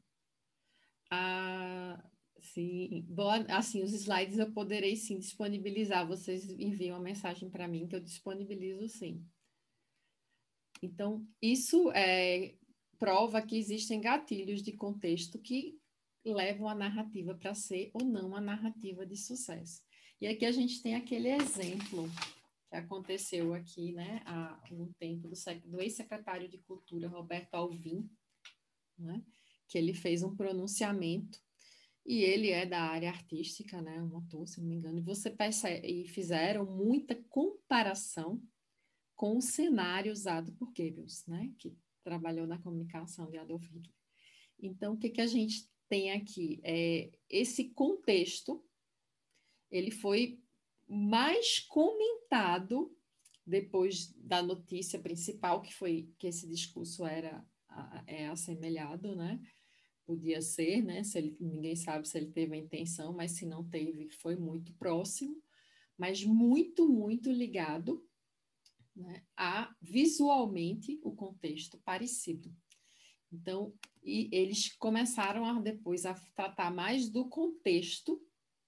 Ah, sim, boa, assim, os slides eu poderei sim disponibilizar. Vocês enviam uma mensagem para mim que eu disponibilizo sim. Então, isso é, prova que existem gatilhos de contexto que levam a narrativa para ser ou não uma narrativa de sucesso. E aqui a gente tem aquele exemplo que aconteceu aqui, né, há um tempo, do, do ex-secretário de Cultura, Roberto Alvim, né, que ele fez um pronunciamento, e ele é da área artística, né, um ator, se não me engano, e, você percebe, e fizeram muita comparação com o cenário usado por Goebbels, né, que trabalhou na comunicação de Adolf Hitler. Então, o que, que a gente tem aqui? É, esse contexto, ele foi mais comentado depois da notícia principal, que foi que esse discurso era é assemelhado, né? Podia ser, né? Se ele, ninguém sabe se ele teve a intenção, mas se não teve, foi muito próximo, mas muito, muito ligado, né, a visualmente o contexto parecido. Então, e eles começaram a, depois a tratar mais do contexto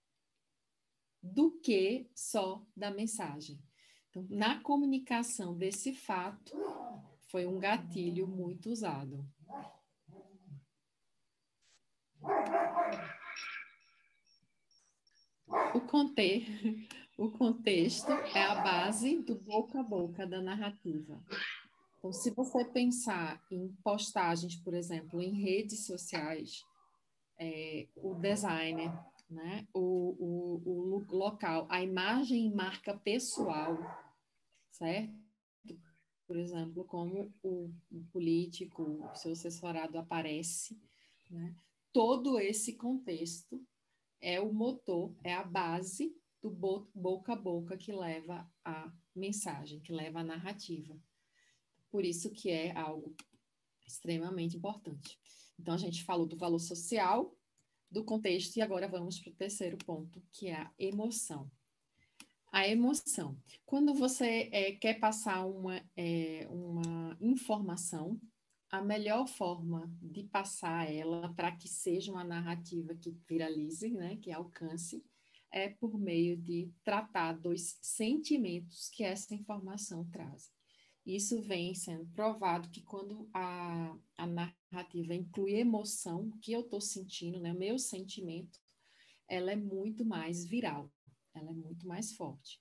do que só da mensagem. Então, na comunicação desse fato, foi um gatilho muito usado. O, conter, o contexto é a base do boca a boca da narrativa. Então, se você pensar em postagens, por exemplo, em redes sociais, é, o designer, né, o, o, o local, a imagem e marca pessoal, certo? Por exemplo, como o, o político, o seu assessorado aparece, né? Todo esse contexto é o motor, é a base do boca a boca que leva a mensagem, que leva a narrativa. Por isso que é algo extremamente importante. Então, a gente falou do valor social, do contexto, e agora vamos para o terceiro ponto, que é a emoção. A emoção. Quando você é, quer passar uma, é, uma informação, a melhor forma de passar ela para que seja uma narrativa que viralize, né, que alcance, é por meio de tratar dos sentimentos que essa informação traz. Isso vem sendo provado que quando a, a narrativa inclui emoção, o que eu estou sentindo, né, o meu sentimento, ela é muito mais viral, ela é muito mais forte.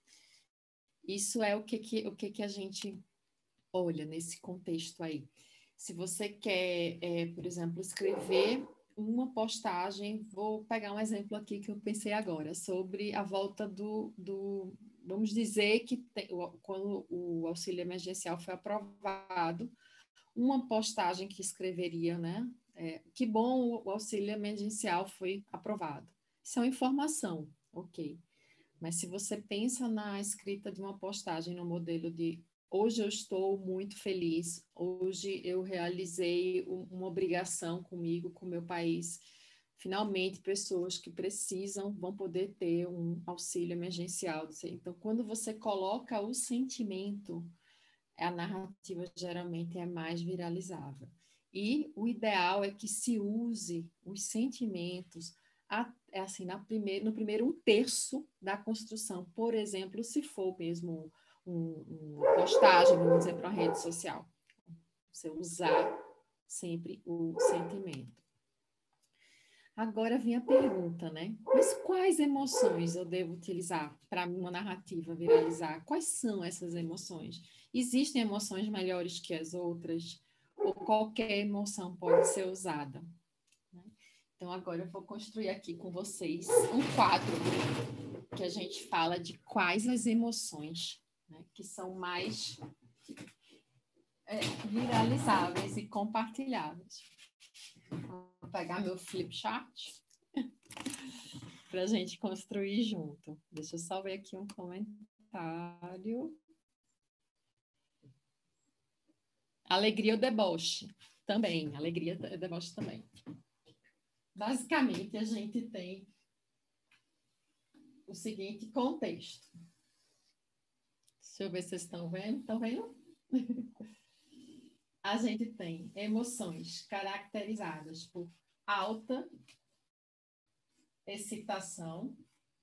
Isso é o que, que, o que, que a gente olha nesse contexto aí. Se você quer, é, por exemplo, escrever uma postagem, vou pegar um exemplo aqui que eu pensei agora, sobre a volta do, do vamos dizer que tem, quando o auxílio emergencial foi aprovado, uma postagem que escreveria, né? É, que bom, o auxílio emergencial foi aprovado. Isso é uma informação, ok. Mas se você pensa na escrita de uma postagem no modelo de hoje eu estou muito feliz, hoje eu realizei uma obrigação comigo, com o meu país, finalmente pessoas que precisam vão poder ter um auxílio emergencial. Então, quando você coloca o sentimento, a narrativa geralmente é mais viralizável. E o ideal é que se use os sentimentos a, assim, na primeir, no primeiro um terço da construção. Por exemplo, se for mesmo um, uma postagem, vamos dizer, para uma rede social. Você usar sempre o sentimento. Agora vem a pergunta, né? Mas quais emoções eu devo utilizar para uma narrativa viralizar? Quais são essas emoções? Existem emoções melhores que as outras? Ou qualquer emoção pode ser usada? Então, agora eu vou construir aqui com vocês um quadro que a gente fala de quais as emoções, né, que são mais é, viralizáveis e compartilháveis. Vou pegar meu flip chart para a gente construir junto. Deixa eu só ver aqui um comentário. Alegria ou deboche? Também. Alegria e deboche também. Basicamente, a gente tem o seguinte contexto. Deixa eu ver se vocês estão vendo. Estão vendo? A gente tem emoções caracterizadas por alta excitação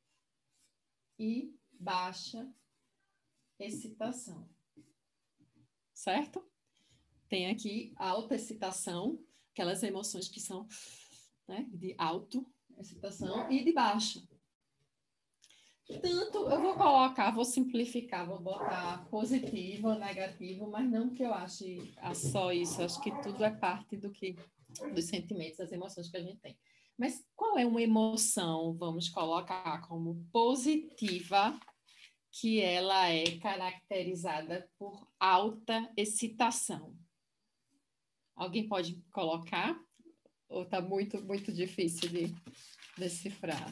e baixa excitação. Certo? Tem aqui alta excitação, aquelas emoções que são, né, de alta excitação e de baixa. Tanto, eu vou colocar, vou simplificar, vou botar positivo ou negativo, mas não que eu ache só isso, acho que tudo é parte do que, dos sentimentos, das emoções que a gente tem. Mas qual é uma emoção, vamos colocar como positiva, que ela é caracterizada por alta excitação? Alguém pode colocar? Ou está muito, muito difícil de decifrar?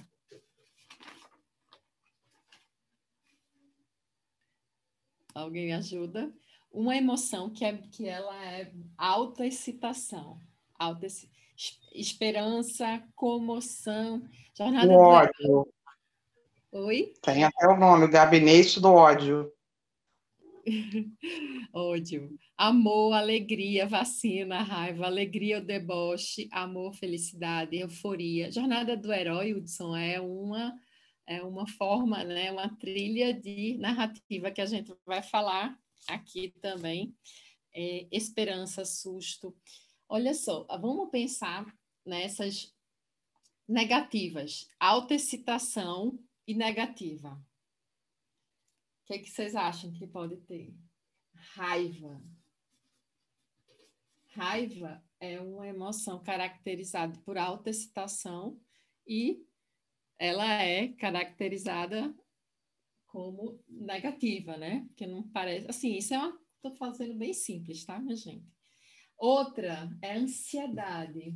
Alguém me ajuda? Uma emoção que, é, que ela é alta excitação, alta ex, esperança, comoção, jornada do ódio. Oi? Tem até o nome, Gabinete do Ódio. Ódio. Amor, alegria, vacina, raiva, alegria, o deboche, amor, felicidade, euforia. Jornada do Herói, Hudson, é uma... é uma forma, né, uma trilha de narrativa que a gente vai falar aqui também. É, esperança, susto. Olha só, vamos pensar nessas negativas. Alta excitação e negativa. O que é que vocês acham que pode ter? Raiva. Raiva é uma emoção caracterizada por alta excitação e ela é caracterizada como negativa, né? Porque não parece... Assim, isso é uma... Estou fazendo bem simples, tá, minha gente? Outra é ansiedade.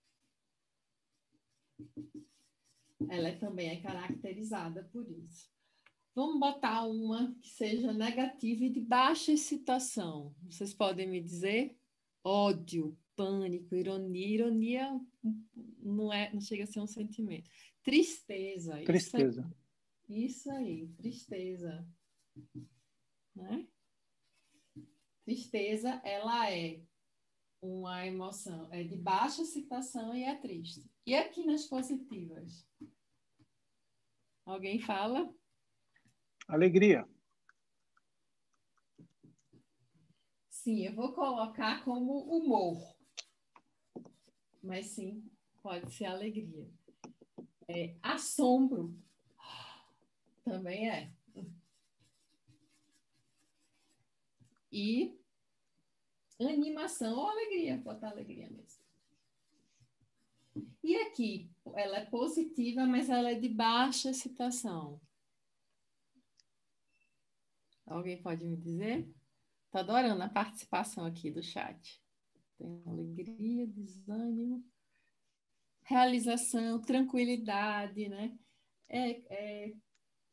Ela também é caracterizada por isso. Vamos botar uma que seja negativa e de baixa excitação. Vocês podem me dizer? Ódio, pânico, ironia. Ironia não, é, não chega a ser um sentimento. Tristeza. Tristeza. Isso aí, isso aí, tristeza. Né? Tristeza, ela é uma emoção, é de baixa excitação e é triste. E aqui nas positivas? Alguém fala? Alegria. Sim, eu vou colocar como humor. Mas sim, pode ser alegria. É, assombro também é. E animação ou alegria, pode botar alegria mesmo. E aqui, ela é positiva, mas ela é de baixa excitação. Alguém pode me dizer? Estou adorando a participação aqui do chat. Tem alegria, desânimo, realização, tranquilidade, né? É, é...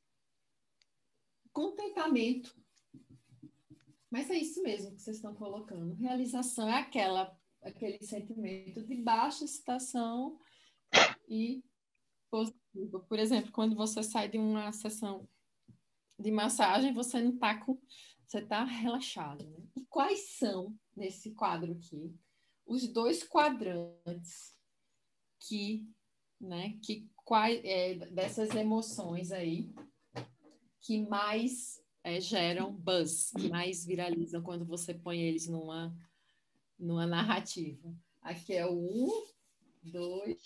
contentamento. Mas é isso mesmo que vocês estão colocando. Realização é aquela, aquele sentimento de baixa excitação e positivo. Por exemplo, quando você sai de uma sessão de massagem, você não está com... Você está relaxado, né? E quais são, nesse quadro aqui, os dois quadrantes que, né, que quais, é, dessas emoções aí, que mais é, geram buzz, que mais viralizam quando você põe eles numa, numa narrativa? Aqui é o um, dois,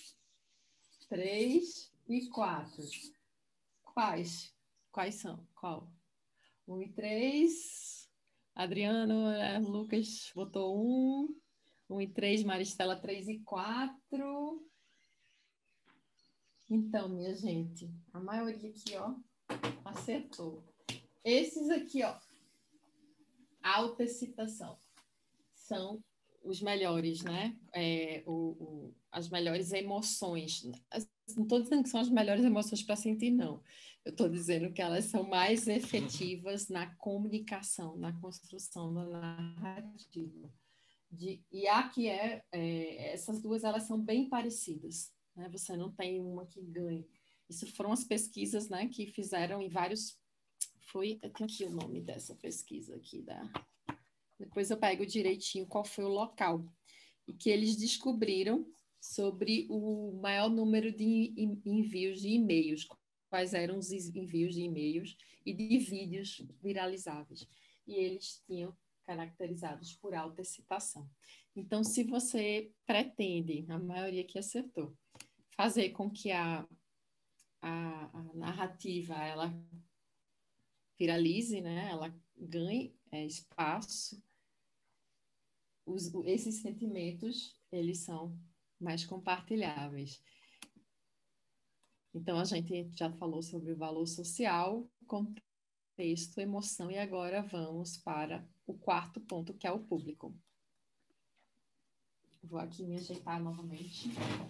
três e quatro. Quais? Quais são? Qual? Um e três. Adriano, é, Lucas botou um. Um e três, Maristela três e quatro. Então, minha gente, a maioria aqui, ó, acertou. Esses aqui, ó, alta excitação, são os melhores, né? É, o, o, as melhores emoções. Não estou dizendo que são as melhores emoções para sentir, não. Eu estou dizendo que elas são mais efetivas na comunicação, na construção da narrativa. De, e aqui é, é, essas duas elas são bem parecidas, né? Você não tem uma que ganhe. Isso foram as pesquisas, né, que fizeram em vários. Foi, eu tenho aqui o nome dessa pesquisa aqui da. Depois eu pego direitinho qual foi o local e que eles descobriram sobre o maior número de envios de e-mails, quais eram os envios de e-mails e de vídeos viralizáveis. E eles tinham caracterizados por alta excitação. Então, se você pretende, a maioria que acertou, fazer com que a, a, a narrativa ela viralize, né? Ela ganhe é, espaço, os, esses sentimentos, eles são mais compartilháveis. Então, a gente já falou sobre o valor social, contexto, emoção, e agora vamos para o quarto ponto, que é o público. Vou aqui me ajeitar novamente.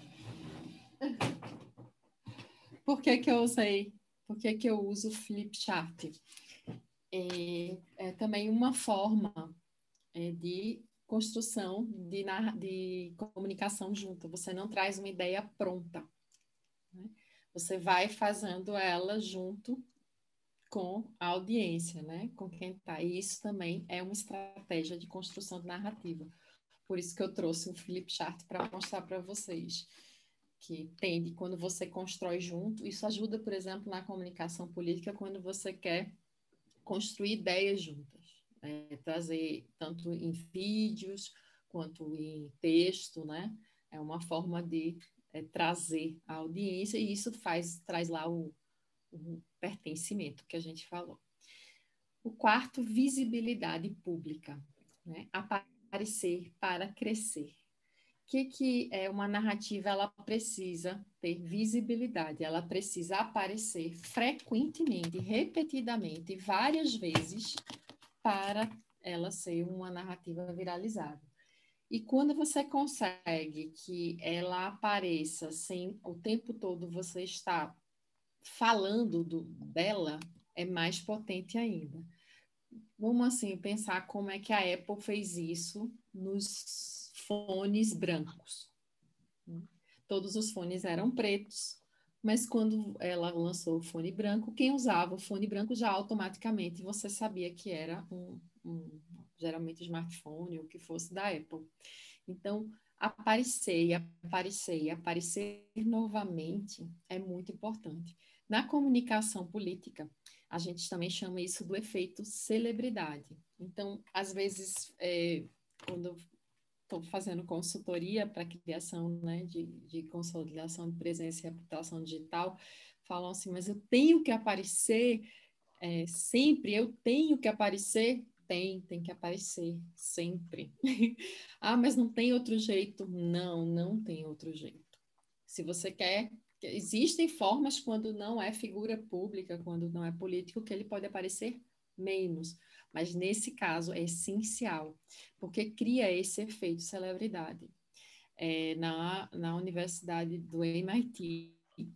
Por que que eu usei? Por que que eu uso o flip chart? É, é também uma forma é, de construção de, de comunicação junta. Você não traz uma ideia pronta, né? Você vai fazendo ela junto com a audiência, né? Com quem está. E isso também é uma estratégia de construção de narrativa. Por isso que eu trouxe um flip chart para mostrar para vocês que tende, quando você constrói junto, isso ajuda, por exemplo, na comunicação política, quando você quer construir ideias juntas, é, trazer tanto em vídeos quanto em texto, né? É uma forma de é, trazer a audiência e isso faz, traz lá o, o pertencimento que a gente falou. O quarto, visibilidade pública, né? A aparecer para crescer. O que, que é uma narrativa? Ela precisa ter visibilidade, ela precisa aparecer frequentemente, repetidamente, várias vezes, para ela ser uma narrativa viralizada. E quando você consegue que ela apareça sem o tempo todo você estar falando do, dela, é mais potente ainda. Vamos assim pensar como é que a Apple fez isso nos fones brancos. Todos os fones eram pretos, mas quando ela lançou o fone branco, quem usava o fone branco já automaticamente você sabia que era um, um geralmente smartphone ou o que fosse da Apple. Então, aparecer e aparecer e aparecer novamente é muito importante. Na comunicação política, a gente também chama isso do efeito celebridade. Então, às vezes, é, quando estou fazendo consultoria para criação, né, de, de consolidação de presença e reputação digital, falam assim, mas eu tenho que aparecer é, sempre, eu tenho que aparecer. Tem, tem que aparecer, sempre. Ah, mas não tem outro jeito? Não, não tem outro jeito. Se você quer, existem formas quando não é figura pública, quando não é político, que ele pode aparecer menos. Mas nesse caso é essencial, porque cria esse efeito celebridade. É, na, na Universidade do M I T,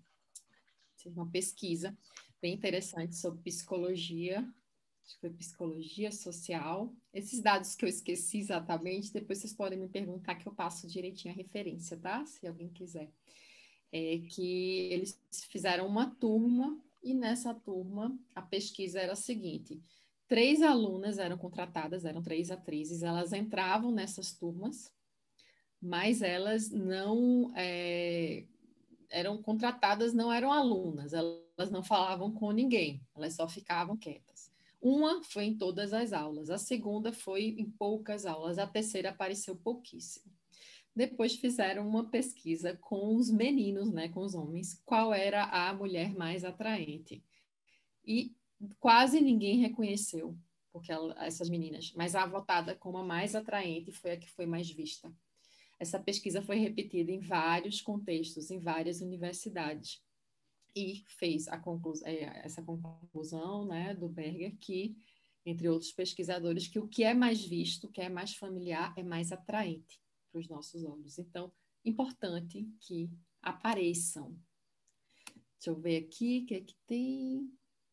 uma pesquisa bem interessante sobre psicologia, acho que foi psicologia social. Esses dados que eu esqueci exatamente, depois vocês podem me perguntar que eu passo direitinho a referência, tá? Se alguém quiser. É que eles fizeram uma turma e nessa turma a pesquisa era a seguinte: três alunas eram contratadas, eram três atrizes, elas entravam nessas turmas, mas elas não é, eram contratadas, não eram alunas, elas não falavam com ninguém, elas só ficavam quietas. Uma foi em todas as aulas, a segunda foi em poucas aulas, a terceira apareceu pouquíssimo. Depois fizeram uma pesquisa com os meninos, né, com os homens, qual era a mulher mais atraente. E quase ninguém reconheceu, porque ela, essas meninas, mas a votada como a mais atraente foi a que foi mais vista. Essa pesquisa foi repetida em vários contextos, em várias universidades, e fez a conclusão, essa conclusão, né, do Berger, que, entre outros pesquisadores, que o que é mais visto, o que é mais familiar, é mais atraente para os nossos olhos. Então, importante que apareçam. Deixa eu ver aqui, o que é que tem?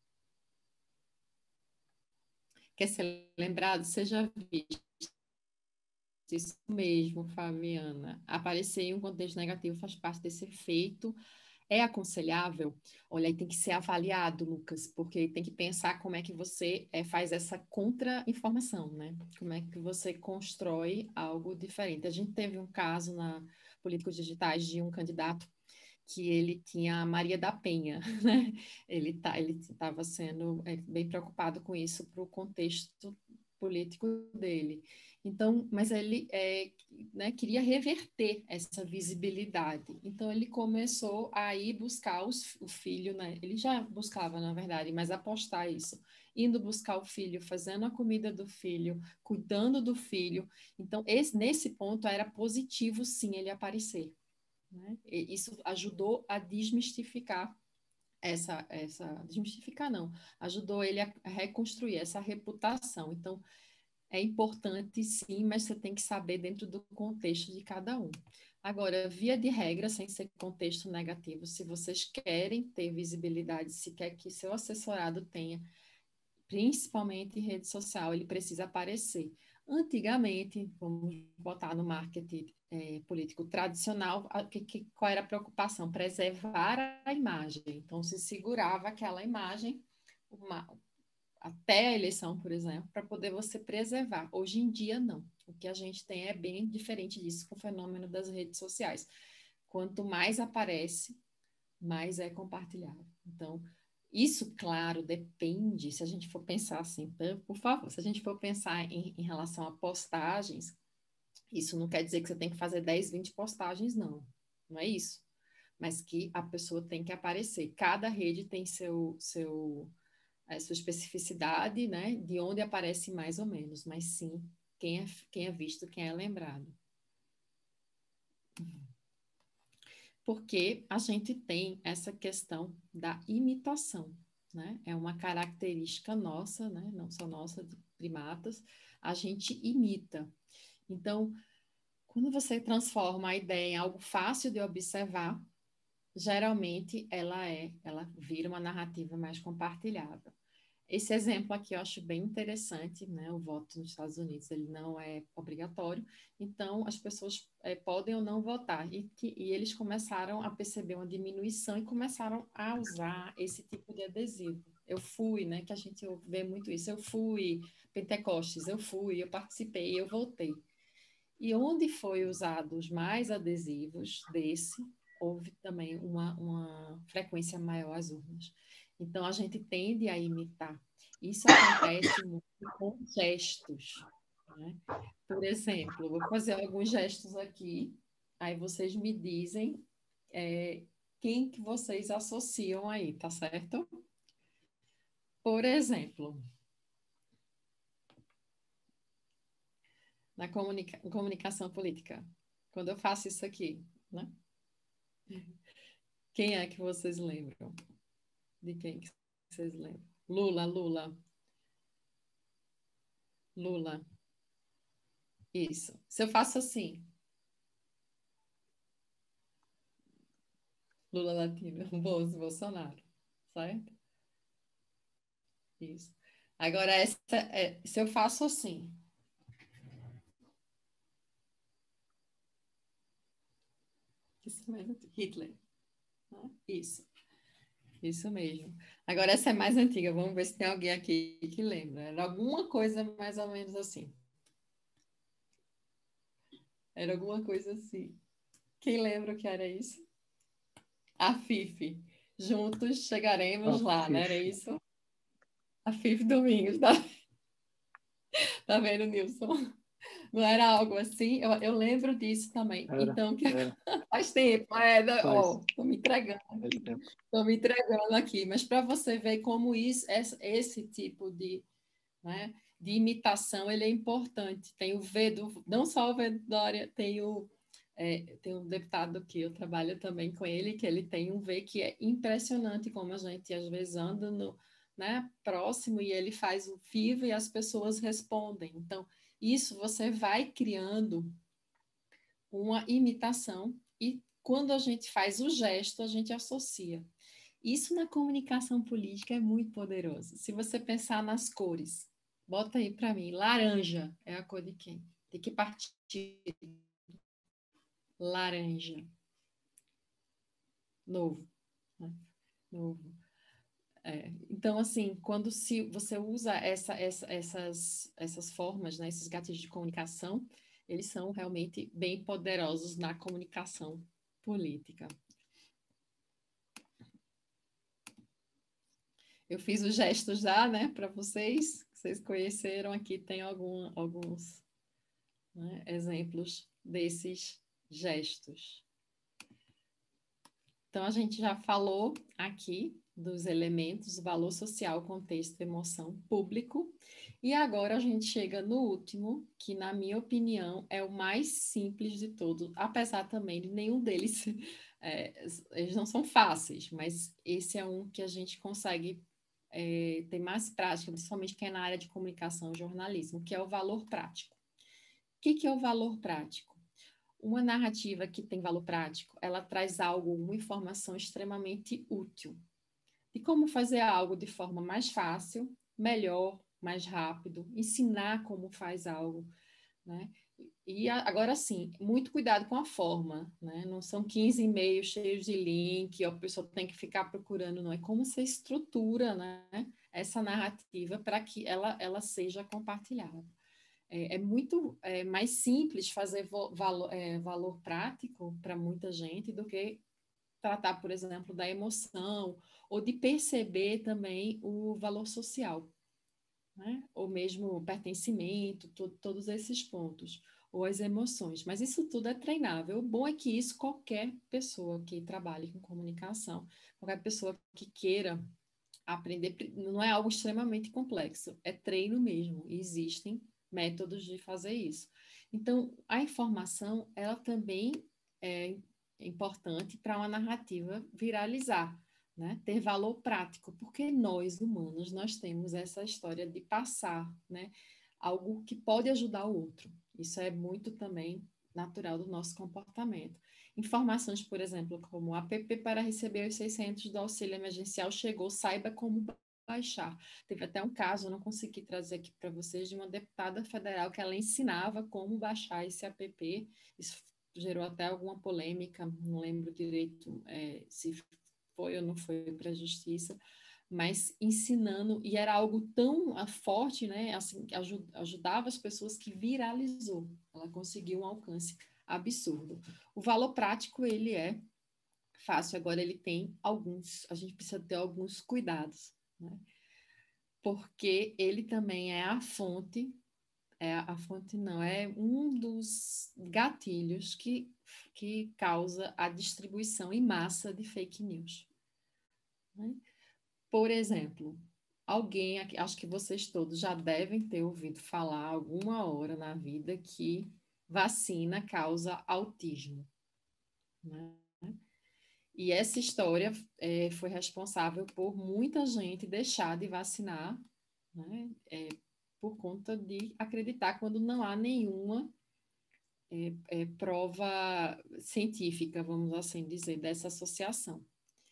Quer ser lembrado? Seja visto. Isso mesmo, Fabiana. Aparecer em um contexto negativo faz parte desse efeito. É aconselhável? Olha, aí tem que ser avaliado, Lucas, porque tem que pensar como é que você é, faz essa contra-informação, né? Como é que você constrói algo diferente. A gente teve um caso na Políticos Digitais de um candidato que ele tinha a Maria da Penha, né? Ele tá, ele estava sendo é, bem preocupado com isso para o contexto político dele. Então, mas ele é, né, queria reverter essa visibilidade. Então, ele começou a ir buscar os, o filho, né? Ele já buscava, na verdade, mas apostar isso. Indo buscar o filho, fazendo a comida do filho, cuidando do filho. Então, esse, nesse ponto, era positivo, sim, ele aparecer. Né? E isso ajudou a desmistificar essa, essa... Desmistificar, não. Ajudou ele a reconstruir essa reputação. Então, é importante, sim, mas você tem que saber dentro do contexto de cada um. Agora, via de regra, sem ser contexto negativo, se vocês querem ter visibilidade, se quer que seu assessorado tenha, principalmente em rede social, ele precisa aparecer. Antigamente, vamos botar no marketing é, político tradicional, a, que, que, qual era a preocupação? Preservar a imagem. Então, se segurava aquela imagem, uma, até a eleição, por exemplo, para poder você preservar. Hoje em dia, não. O que a gente tem é bem diferente disso com o fenômeno das redes sociais. Quanto mais aparece, mais é compartilhado. Então, isso, claro, depende, se a gente for pensar assim, por favor, se a gente for pensar em, em relação a postagens, isso não quer dizer que você tem que fazer dez, vinte postagens, não. Não é isso. Mas que a pessoa tem que aparecer. Cada rede tem seu... seu a sua especificidade, né, de onde aparece mais ou menos, mas sim quem é, quem é visto, quem é lembrado. Porque a gente tem essa questão da imitação, né? É uma característica nossa, né? Não só nossa, de primatas, a gente imita. Então, quando você transforma a ideia em algo fácil de observar, geralmente ela é, ela vira uma narrativa mais compartilhada. Esse exemplo aqui eu acho bem interessante, né? O voto nos Estados Unidos ele não é obrigatório, então as pessoas é, podem ou não votar. E, que, e eles começaram a perceber uma diminuição e começaram a usar esse tipo de adesivo. Eu fui, né? Que a gente vê muito isso. Eu fui Pentecostes, eu fui, eu participei, eu votei. E onde foi usados mais adesivos desse, houve também uma, uma frequência maior às urnas. Então, a gente tende a imitar. Isso acontece muito com gestos, né? Por exemplo, vou fazer alguns gestos aqui, aí vocês me dizem é, quem que vocês associam aí, tá certo? Por exemplo, na comunica comunicação política, quando eu faço isso aqui, né? Quem é que vocês lembram? De quem que vocês lembram? Lula, Lula. Lula. Isso. Se eu faço assim, Lula latino, Bolso, Bolsonaro, certo? Isso. Agora, essa é, se eu faço assim, Hitler, né? Isso. Isso mesmo. Agora, essa é mais antiga. Vamos ver se tem alguém aqui que lembra. Era alguma coisa mais ou menos assim. Era alguma coisa assim. Quem lembra o que era isso? A Fife. Juntos chegaremos A lá, não era Fife. isso? A Fife Domingos, tá, tá vendo, Nilson? Não era algo assim? Eu, eu lembro disso também. Era, Então, que era. faz tempo. É, Faz, ó, tô me entregando faz aqui. tempo. Tô me entregando aqui. Mas para você ver como isso, esse, esse tipo de, né, de imitação, ele é importante. Tem o V do, não só o V do Dória, tem o É, tem um deputado que eu trabalho também com ele, que ele tem um V que é impressionante como a gente às vezes anda no, né, próximo e ele faz o vivo e as pessoas respondem. Então, isso você vai criando uma imitação e quando a gente faz o gesto, a gente associa. Isso na comunicação política é muito poderoso. Se você pensar nas cores, bota aí para mim, laranja é a cor de quem? De que partido? Laranja. Novo. Né? Novo. É, então, assim, quando se, você usa essa, essa, essas, essas formas, né, esses gatilhos de comunicação, eles são realmente bem poderosos na comunicação política. Eu fiz o gesto já, né, para vocês, vocês conheceram, aqui tem algum, alguns, né, exemplos desses gestos. Então, a gente já falou aqui dos elementos, valor social, contexto, emoção, público. E agora a gente chega no último, que, na minha opinião, é o mais simples de todos, apesar também de nenhum deles, é, eles não são fáceis, mas esse é um que a gente consegue é, ter mais prática, principalmente quem é na área de comunicação e jornalismo, que é o valor prático. O que, que é o valor prático? Uma narrativa que tem valor prático, ela traz algo, uma informação extremamente útil. De como fazer algo de forma mais fácil, melhor, mais rápido, ensinar como faz algo, né? E agora sim, muito cuidado com a forma, né? Não são quinze e-mails cheios de link, a pessoa tem que ficar procurando, não é como você estrutura, né, essa narrativa para que ela, ela seja compartilhada. É, é muito é, mais simples fazer valor, é, valor prático para muita gente do que tratar, por exemplo, da emoção ou de perceber também o valor social, né? Ou mesmo o pertencimento, to, todos esses pontos, ou as emoções. Mas isso tudo é treinável. O bom é que isso qualquer pessoa que trabalhe com comunicação, qualquer pessoa que queira aprender, não é algo extremamente complexo, é treino mesmo. E existem métodos de fazer isso. Então, a informação, ela também é importante para uma narrativa viralizar, né? Ter valor prático, porque nós, humanos, nós temos essa história de passar, né? Algo que pode ajudar o outro. Isso é muito também natural do nosso comportamento. Informações, por exemplo, como app para receber os seiscentos do auxílio emergencial chegou, saiba como baixar. Teve até um caso, eu não consegui trazer aqui para vocês, de uma deputada federal que ela ensinava como baixar esse app. Isso gerou até alguma polêmica, não lembro direito é, se foi ou não foi para a justiça, mas ensinando, e era algo tão uh, forte, né, assim, que ajud, ajudava as pessoas, que viralizou. Ela conseguiu um alcance absurdo. O valor prático, ele é fácil, agora ele tem alguns, a gente precisa ter alguns cuidados, né? Porque ele também é a fonte, é a fonte não, é um dos gatilhos que, que causa a distribuição em massa de fake news, né? Por exemplo, alguém, acho que vocês todos já devem ter ouvido falar alguma hora na vida que vacina causa autismo, né? E essa história é, foi responsável por muita gente deixar de vacinar, né? É, por conta de acreditar quando não há nenhuma é, é, prova científica, vamos assim dizer, dessa associação.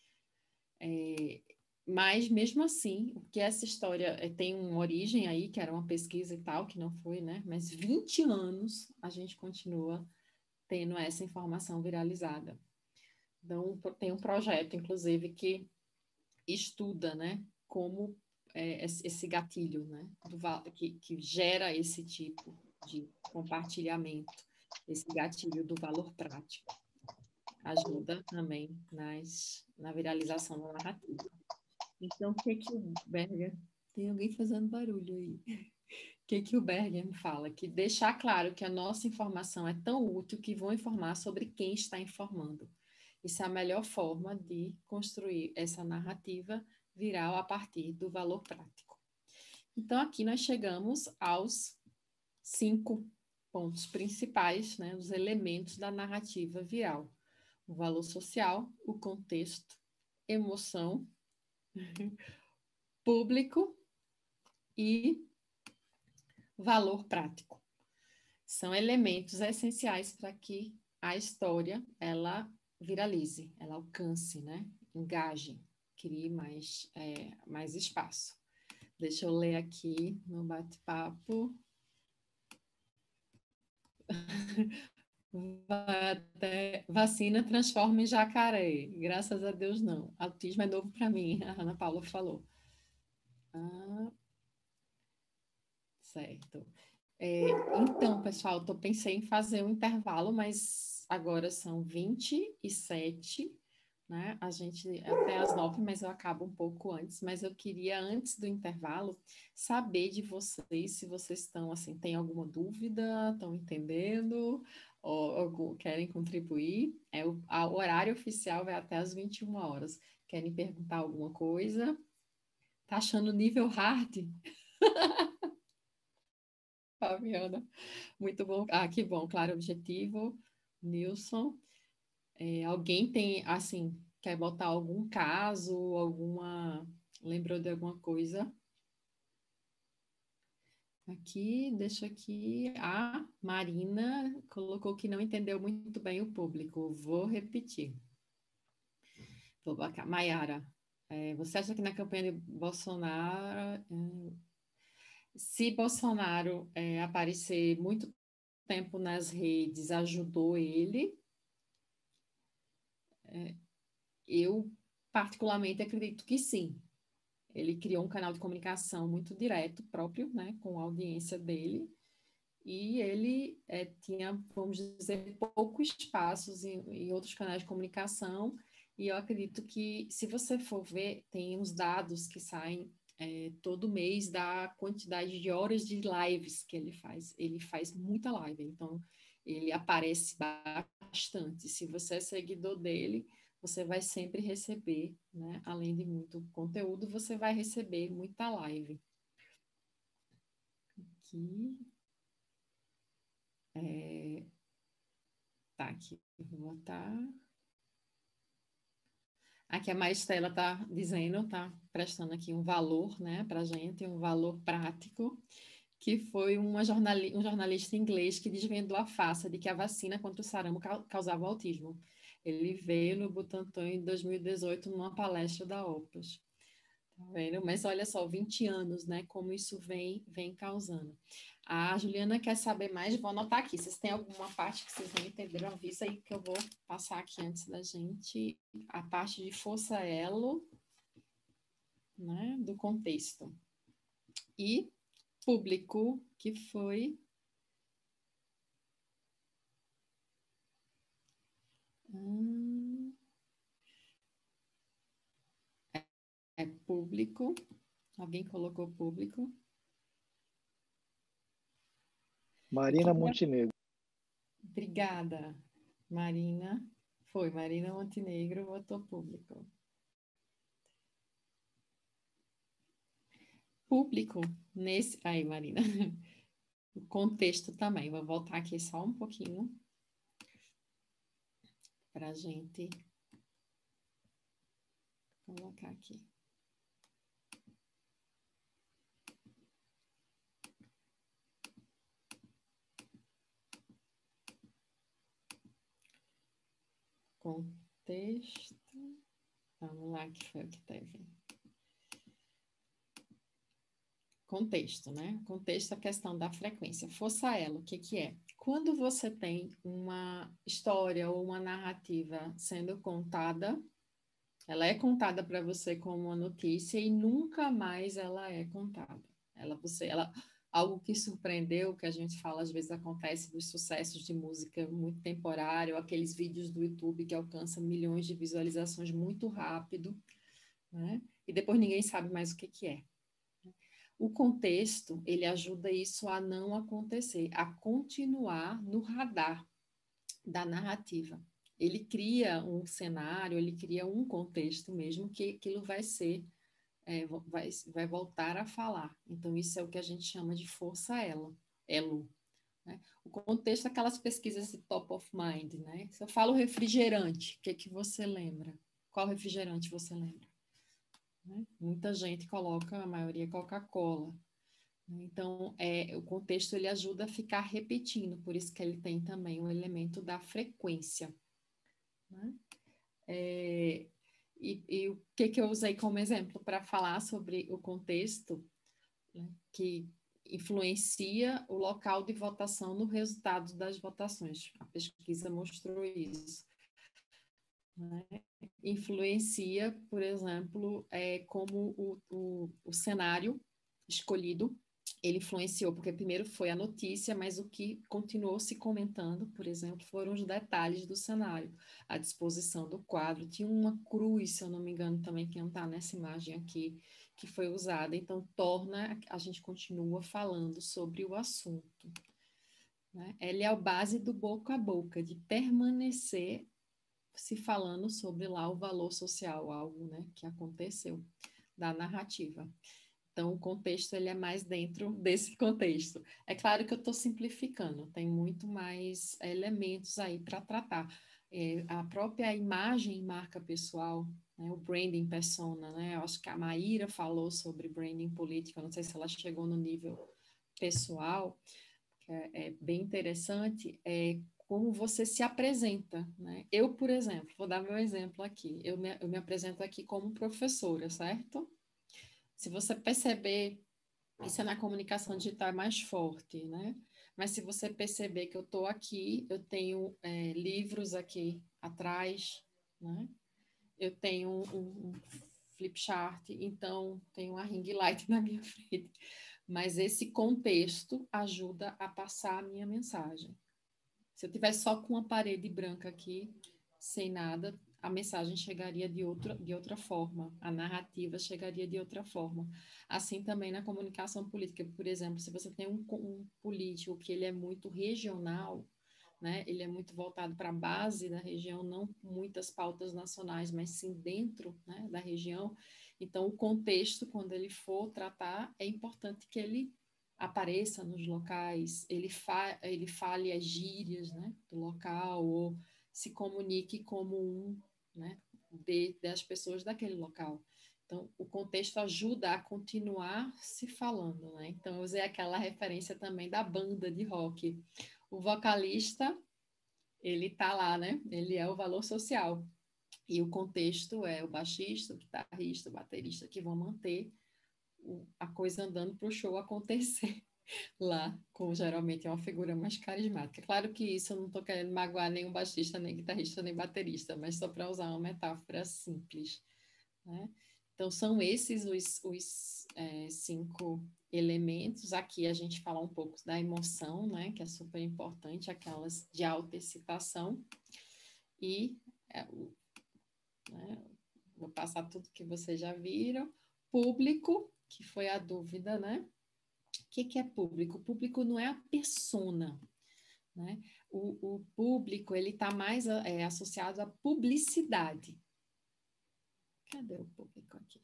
É, mas, mesmo assim, porque essa história é, tem uma origem aí, que era uma pesquisa e tal, que não foi, né? Mas vinte anos a gente continua tendo essa informação viralizada. Então, tem um projeto, inclusive, que estuda, né, como é, esse gatilho, né, do, que, que gera esse tipo de compartilhamento, esse gatilho do valor prático. Ajuda também nas, na viralização da narrativa. Então, o que que o Berger... Tem alguém fazendo barulho aí. O que que o Berger me fala? Que deixar claro que a nossa informação é tão útil que vão informar sobre quem está informando. Isso é a melhor forma de construir essa narrativa viral a partir do valor prático. Então, aqui nós chegamos aos cinco pontos principais, né, os elementos da narrativa viral. O valor social, o contexto, emoção, público e valor prático. São elementos essenciais para que a história ela viralize, ela alcance, né? Engaje, crie mais, é, mais espaço. Deixa eu ler aqui no bate-papo. Vacina transforma em jacaré. Graças a Deus, não. Autismo é novo para mim, a Ana Paula falou. Ah, certo. É, então, pessoal, eu pensei em fazer um intervalo, mas agora são vinte e sete, né? A gente até às nove, mas eu acabo um pouco antes. Mas eu queria, antes do intervalo, saber de vocês se vocês estão, assim, tem alguma dúvida, estão entendendo, ou, ou querem contribuir. É, o, a, o horário oficial vai até às vinte e uma horas. Querem perguntar alguma coisa? Tá achando nível hard? Fabiana, muito bom. Ah, que bom, claro, objetivo. Nilson, é, alguém tem, assim, quer botar algum caso, alguma, lembrou de alguma coisa? Aqui, deixa aqui. A Marina colocou que não entendeu muito bem o público. Vou repetir. Vou colocar. Maiara, é, você acha que na campanha de Bolsonaro... É, se Bolsonaro é, aparecer muito tempo nas redes ajudou ele, é, eu particularmente acredito que sim. Ele criou um canal de comunicação muito direto, próprio, né, com a audiência dele, e ele é, tinha, vamos dizer, poucos espaços em, em outros canais de comunicação, e eu acredito que, se você for ver, tem uns dados que saem É, todo mês da quantidade de horas de lives que ele faz. Ele faz muita live, então ele aparece bastante. Se você é seguidor dele, você vai sempre receber, né? Além de muito conteúdo, você vai receber muita live. Aqui. É, tá aqui, vou botar. Aqui a Maristela está dizendo, está prestando aqui um valor, né, para a gente, um valor prático, que foi uma jornali um jornalista inglês que desvendou a farsa de que a vacina contra o sarampo causava autismo. Ele veio no Butantan em dois mil e dezoito numa palestra da Opus. Tá vendo? Mas olha só, vinte anos, né? Como isso vem, vem causando. A Juliana quer saber mais, vou anotar aqui. Vocês têm alguma parte que vocês não entenderam? Avisa aí que eu vou passar aqui antes da gente. A parte de força elo, né? Do contexto. E público, que foi... Hum, é público. Alguém colocou público? Marina Montenegro. Obrigada, Marina. Foi, Marina Montenegro votou público. Público, nesse... Aí, Marina. O contexto também. Vou voltar aqui só um pouquinho para a gente colocar aqui. Contexto. Vamos lá, que foi o que teve. Contexto, né? Contexto, a questão da frequência. Força elo, o que que é? Quando você tem uma história ou uma narrativa sendo contada, ela é contada para você como uma notícia e nunca mais ela é contada. Ela, você, ela, algo que surpreendeu, que a gente fala, às vezes acontece dos sucessos de música muito temporário, aqueles vídeos do YouTube que alcançam milhões de visualizações muito rápido, né? E depois ninguém sabe mais o que que é. O contexto, ele ajuda isso a não acontecer, a continuar no radar da narrativa. Ele cria um cenário, ele cria um contexto mesmo que aquilo vai ser, é, vai, vai voltar a falar. Então, isso é o que a gente chama de força elo. elo né? O contexto, aquelas pesquisas de top of mind, né? Se eu falo refrigerante, o que, que você lembra? Qual refrigerante você lembra? Né? Muita gente coloca, a maioria, Coca-Cola. Então, é, o contexto ele ajuda a ficar repetindo, por isso que ele tem também o elemento da frequência. Né? É, e, e o que, que eu usei como exemplo para falar sobre o contexto, né, que influencia o local de votação no resultado das votações. A pesquisa mostrou isso. Né? Influencia, por exemplo, é, como o, o, o cenário escolhido ele influenciou, porque primeiro foi a notícia, mas o que continuou se comentando, por exemplo, foram os detalhes do cenário, a disposição do quadro. Tinha uma cruz, se eu não me engano, também, que não está nessa imagem aqui, que foi usada. Então, torna, a gente continua falando sobre o assunto. Né? Ele é a base do boca a boca, de permanecer se falando sobre lá o valor social, algo, né, que aconteceu, da narrativa. Então, o contexto ele é mais dentro desse contexto. É claro que eu estou simplificando, tem muito mais elementos aí para tratar. É, a própria imagem e marca pessoal, né, o branding persona, né? Eu acho que a Maíra falou sobre branding político, eu não sei se ela chegou no nível pessoal, que é, é bem interessante, é como você se apresenta, né? Eu, por exemplo, vou dar meu exemplo aqui, eu me, eu me apresento aqui como professora, certo? Se você perceber, isso é na comunicação digital é mais forte, né? Mas se você perceber que eu estou aqui, eu tenho é, livros aqui atrás, né? Eu tenho um, um flip chart, então tenho uma ring light na minha frente. Mas esse contexto ajuda a passar a minha mensagem. Se eu tivesse só com uma parede branca aqui, sem nada, a mensagem chegaria de outra, de outra forma, a narrativa chegaria de outra forma. Assim também na comunicação política, por exemplo, se você tem um, um político que ele é muito regional, né, ele é muito voltado para a base da região, não muitas pautas nacionais, mas sim dentro, né, da região, então o contexto, quando ele for tratar, é importante que ele apareça nos locais, ele, fa ele fale as gírias, né, do local, ou se comunique como um, né, de, das pessoas daquele local. Então, o contexto ajuda a continuar se falando, né? Então, eu usei aquela referência também da banda de rock. O vocalista, ele tá lá, né? Ele é o valor social. E o contexto é o baixista, o guitarrista, o baterista que vão manter o, a coisa andando para o show acontecer lá, com geralmente é uma figura mais carismática. Claro que isso eu não estou querendo magoar nenhum baixista, nem guitarrista, nem baterista, mas só para usar uma metáfora simples, né? Então, são esses os, os é, cinco elementos. Aqui a gente fala um pouco da emoção, né, que é super importante, aquelas de autoexcitação. E é, né, vou passar tudo que vocês já viram. Público, que foi a dúvida, né? O que, que é público? O público não é a persona, né? O, o público, ele está mais é, associado à publicidade. Cadê o público aqui?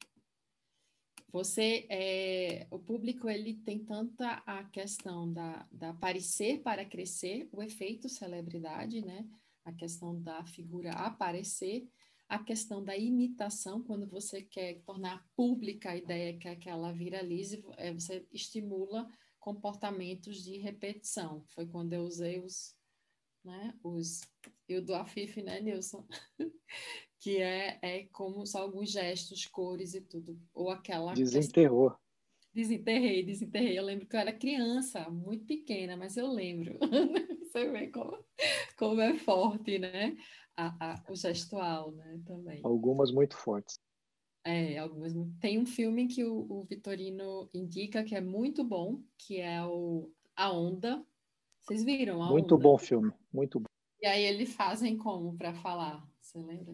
Você, é, o público, ele tem tanta a questão da, da aparecer para crescer, o efeito celebridade, né? A questão da figura aparecer, a questão da imitação, quando você quer tornar pública a ideia, quer que ela viralize, é, você estimula comportamentos de repetição. Foi quando eu usei os, né, os, e o do Afif, né, Nilson? Que é, é como só alguns gestos, cores e tudo. Ou aquela Desenterrou. Questão... Desenterrei, desenterrei. Eu lembro que eu era criança, muito pequena, mas eu lembro. Você vê como, como é forte, né? A, a, o gestual, né? Também. Algumas muito fortes. É, algumas. Tem um filme que o, o Vitorino indica que é muito bom, que é o A Onda. Vocês viram A Muito Onda? bom filme, muito bom. E aí eles fazem como para falar? Você lembra?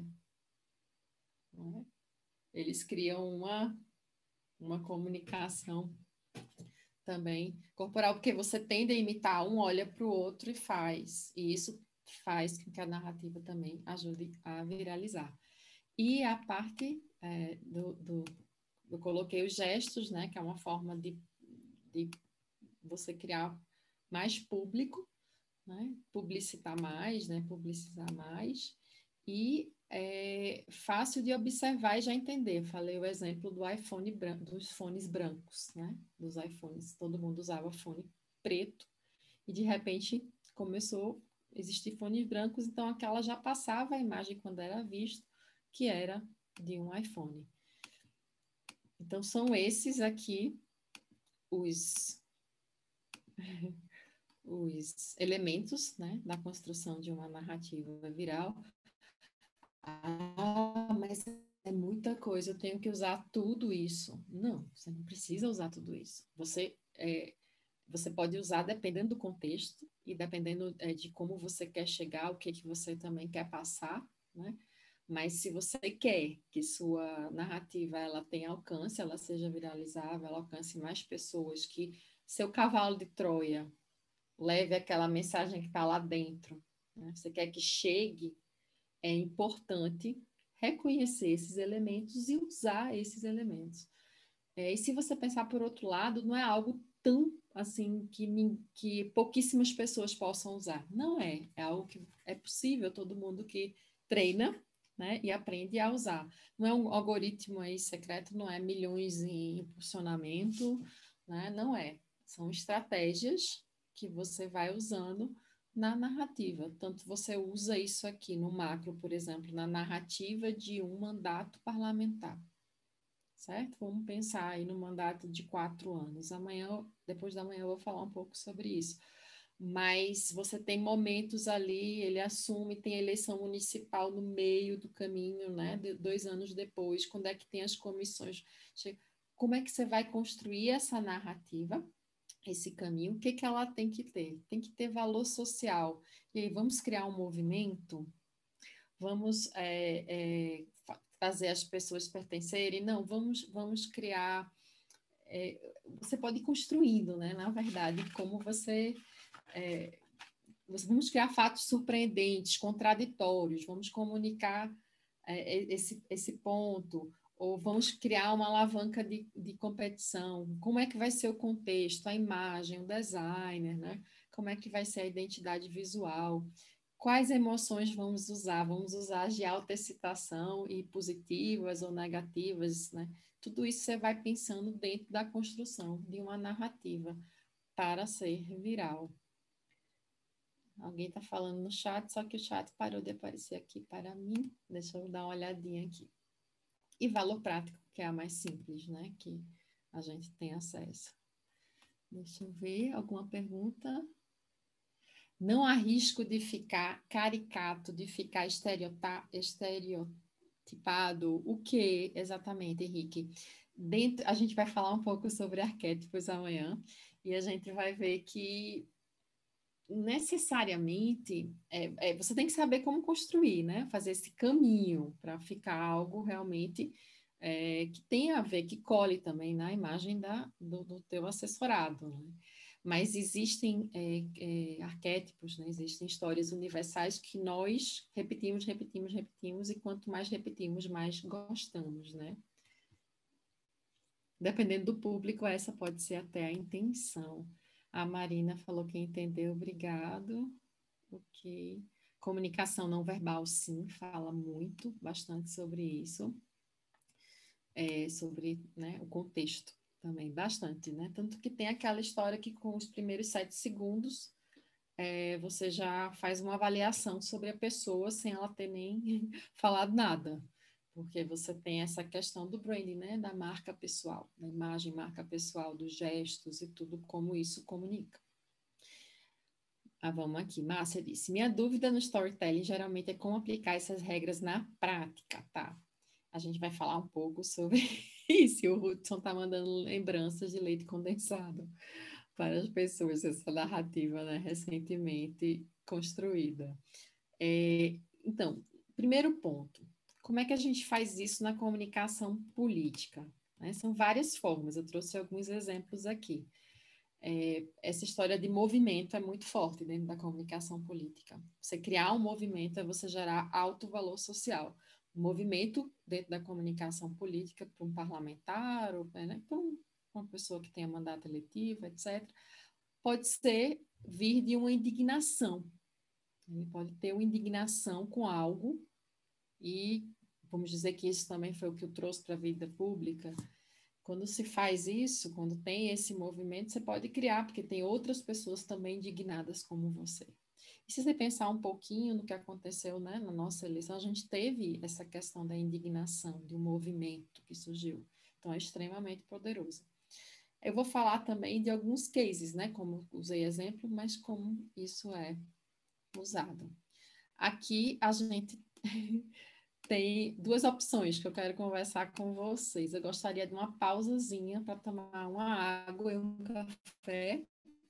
Não é? Eles criam uma, uma comunicação também corporal, porque você tende a imitar, um olha para o outro e faz. E isso faz com que a narrativa também ajude a viralizar. E a parte é, do, do... Eu coloquei os gestos, né, que é uma forma de, de você criar mais público, né, publicitar mais, né, publicizar mais. E é fácil de observar e já entender. Falei o exemplo do iPhone branco, dos fones brancos, né? Dos iPhones, todo mundo usava fone preto e de repente começou a existir fones brancos, então aquela já passava a imagem quando era visto que era de um iPhone. Então são esses aqui os os elementos, né, da construção de uma narrativa viral. Ah, mas é muita coisa, eu tenho que usar tudo isso. Não, você não precisa usar tudo isso. Você, é, você pode usar dependendo do contexto e dependendo é, de como você quer chegar, o que, que você também quer passar, né? Mas se você quer que sua narrativa ela tenha alcance, ela seja viralizável, ela alcance mais pessoas, que seu cavalo de Troia leve aquela mensagem que está lá dentro, né? Você quer que chegue, é importante reconhecer esses elementos e usar esses elementos. É, e se você pensar por outro lado, não é algo tão assim que, que pouquíssimas pessoas possam usar. Não é. É algo que é possível, todo mundo que treina, né, e aprende a usar. Não é um algoritmo aí secreto, não é milhões em impulsionamento, né, não é. São estratégias que você vai usando na narrativa. Tanto você usa isso aqui no macro, por exemplo, na narrativa de um mandato parlamentar, certo? Vamos pensar aí no mandato de quatro anos. Amanhã, depois da manhã, eu vou falar um pouco sobre isso. Mas você tem momentos ali, ele assume, tem eleição municipal no meio do caminho, né? De, dois anos depois, quando é que tem as comissões? Como é que você vai construir essa narrativa? Esse caminho, o que, que ela tem que ter? Tem que ter valor social. E aí, vamos criar um movimento? Vamos é, é, fazer as pessoas pertencerem? Não, vamos, vamos criar... É, você pode ir construindo, né? Na verdade, como você... É, vamos criar fatos surpreendentes, contraditórios, vamos comunicar é, esse, esse ponto, Ou vamos criar uma alavanca de, de competição. Como é que vai ser o contexto, a imagem, o designer, né? Como é que vai ser a identidade visual? Quais emoções vamos usar? Vamos usar as de alta excitação e positivas ou negativas, né? Tudo isso você vai pensando dentro da construção de uma narrativa para ser viral. Alguém está falando no chat, só que o chat parou de aparecer aqui para mim. Deixa eu dar uma olhadinha aqui. E valor prático, que é a mais simples, né? Que a gente tem acesso. Deixa eu ver, alguma pergunta? Não há risco de ficar caricato, de ficar estereota- estereotipado. O que exatamente, Henrique? Dentro, a gente vai falar um pouco sobre arquétipos amanhã e a gente vai ver que necessariamente é, é, você tem que saber como construir, né? Fazer esse caminho para ficar algo realmente é, que tenha a ver, que cole também na imagem da, do, do teu assessorado, né? Mas existem é, é, arquétipos, né? Existem histórias universais que nós repetimos, repetimos, repetimos, e quanto mais repetimos, mais gostamos, né? Dependendo do público, essa pode ser até a intenção. A Marina falou que entendeu, obrigado. Ok. Comunicação não verbal, sim, fala muito, bastante sobre isso. É, sobre, né, o contexto também, bastante, né? Tanto que tem aquela história que com os primeiros sete segundos é, você já faz uma avaliação sobre a pessoa sem ela ter nem falado nada. Porque você tem essa questão do branding, né? Da marca pessoal, da imagem, marca pessoal, dos gestos e tudo, como isso comunica. Ah, vamos aqui. Márcia disse: minha dúvida no storytelling geralmente é como aplicar essas regras na prática, tá? A gente vai falar um pouco sobre isso. E o Hudson tá mandando lembranças de leite condensado para as pessoas, essa narrativa, né, recentemente construída. É, então, primeiro ponto, como é que a gente faz isso na comunicação política? Né? São várias formas, eu trouxe alguns exemplos aqui. É, essa história de movimento é muito forte dentro da comunicação política. Você criar um movimento é você gerar alto valor social. Um movimento dentro da comunicação política para um parlamentar, ou né, para um, uma pessoa que tenha mandato eletivo, etcétera, pode ser vir de uma indignação. Ele pode ter uma indignação com algo e vamos dizer que isso também foi o que eu trouxe para a vida pública. Quando se faz isso, quando tem esse movimento, você pode criar, porque tem outras pessoas também indignadas como você. E se você pensar um pouquinho no que aconteceu, né, na nossa eleição, a gente teve essa questão da indignação, de um movimento que surgiu. Então, é extremamente poderoso. Eu vou falar também de alguns cases, né, como usei exemplo, mas como isso é usado. Aqui a gente tem duas opções que eu quero conversar com vocês. Eu gostaria de uma pausazinha para tomar uma água e um café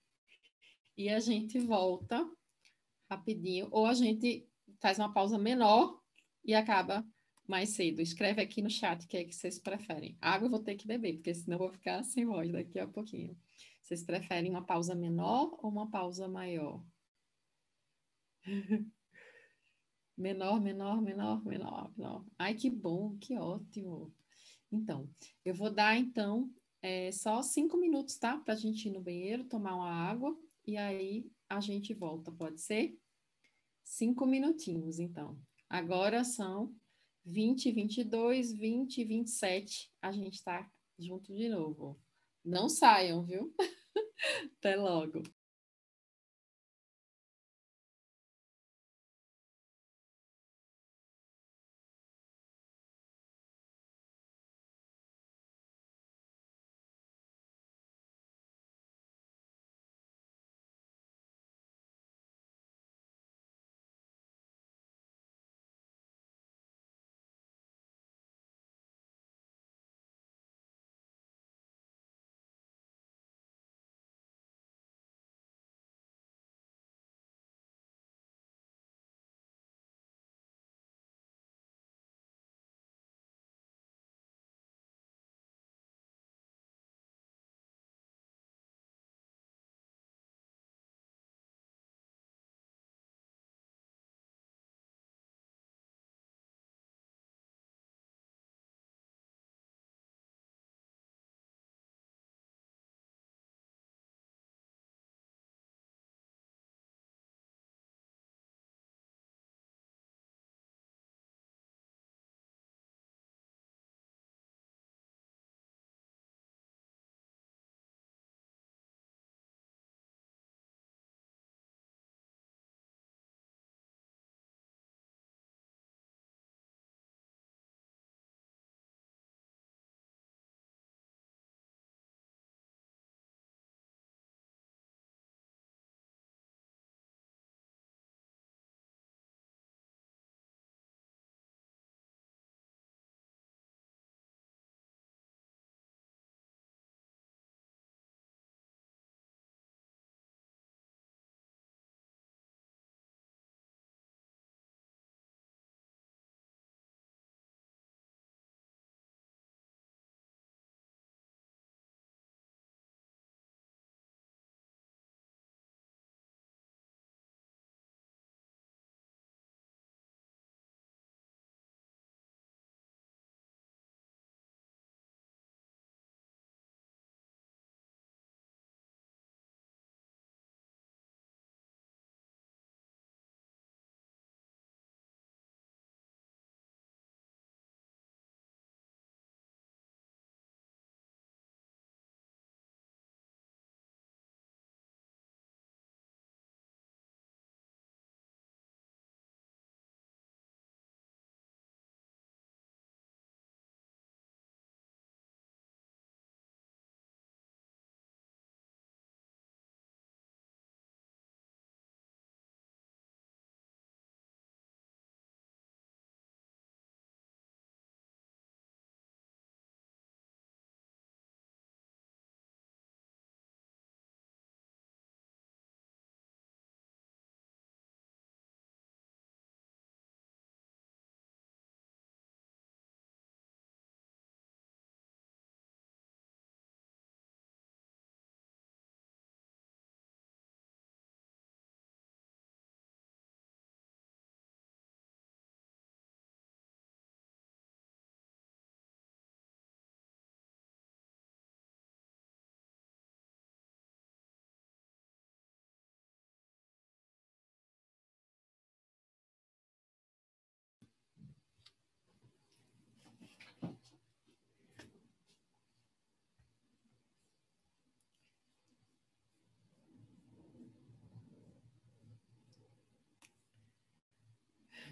e a gente volta rapidinho, ou a gente faz uma pausa menor e acaba mais cedo. Escreve aqui no chat o que é que vocês preferem. Água eu vou ter que beber, porque senão eu vou ficar sem voz daqui a pouquinho. Vocês preferem uma pausa menor ou uma pausa maior? Menor, menor, menor, menor, menor. Ai, que bom, que ótimo. Então, eu vou dar, então, é, só cinco minutos, tá? Para a gente ir no banheiro, tomar uma água, e aí a gente volta, pode ser? Cinco minutinhos, então. Agora são vinte, vinte e dois, vinte, vinte e sete. A gente está junto de novo. Não saiam, viu? Até logo.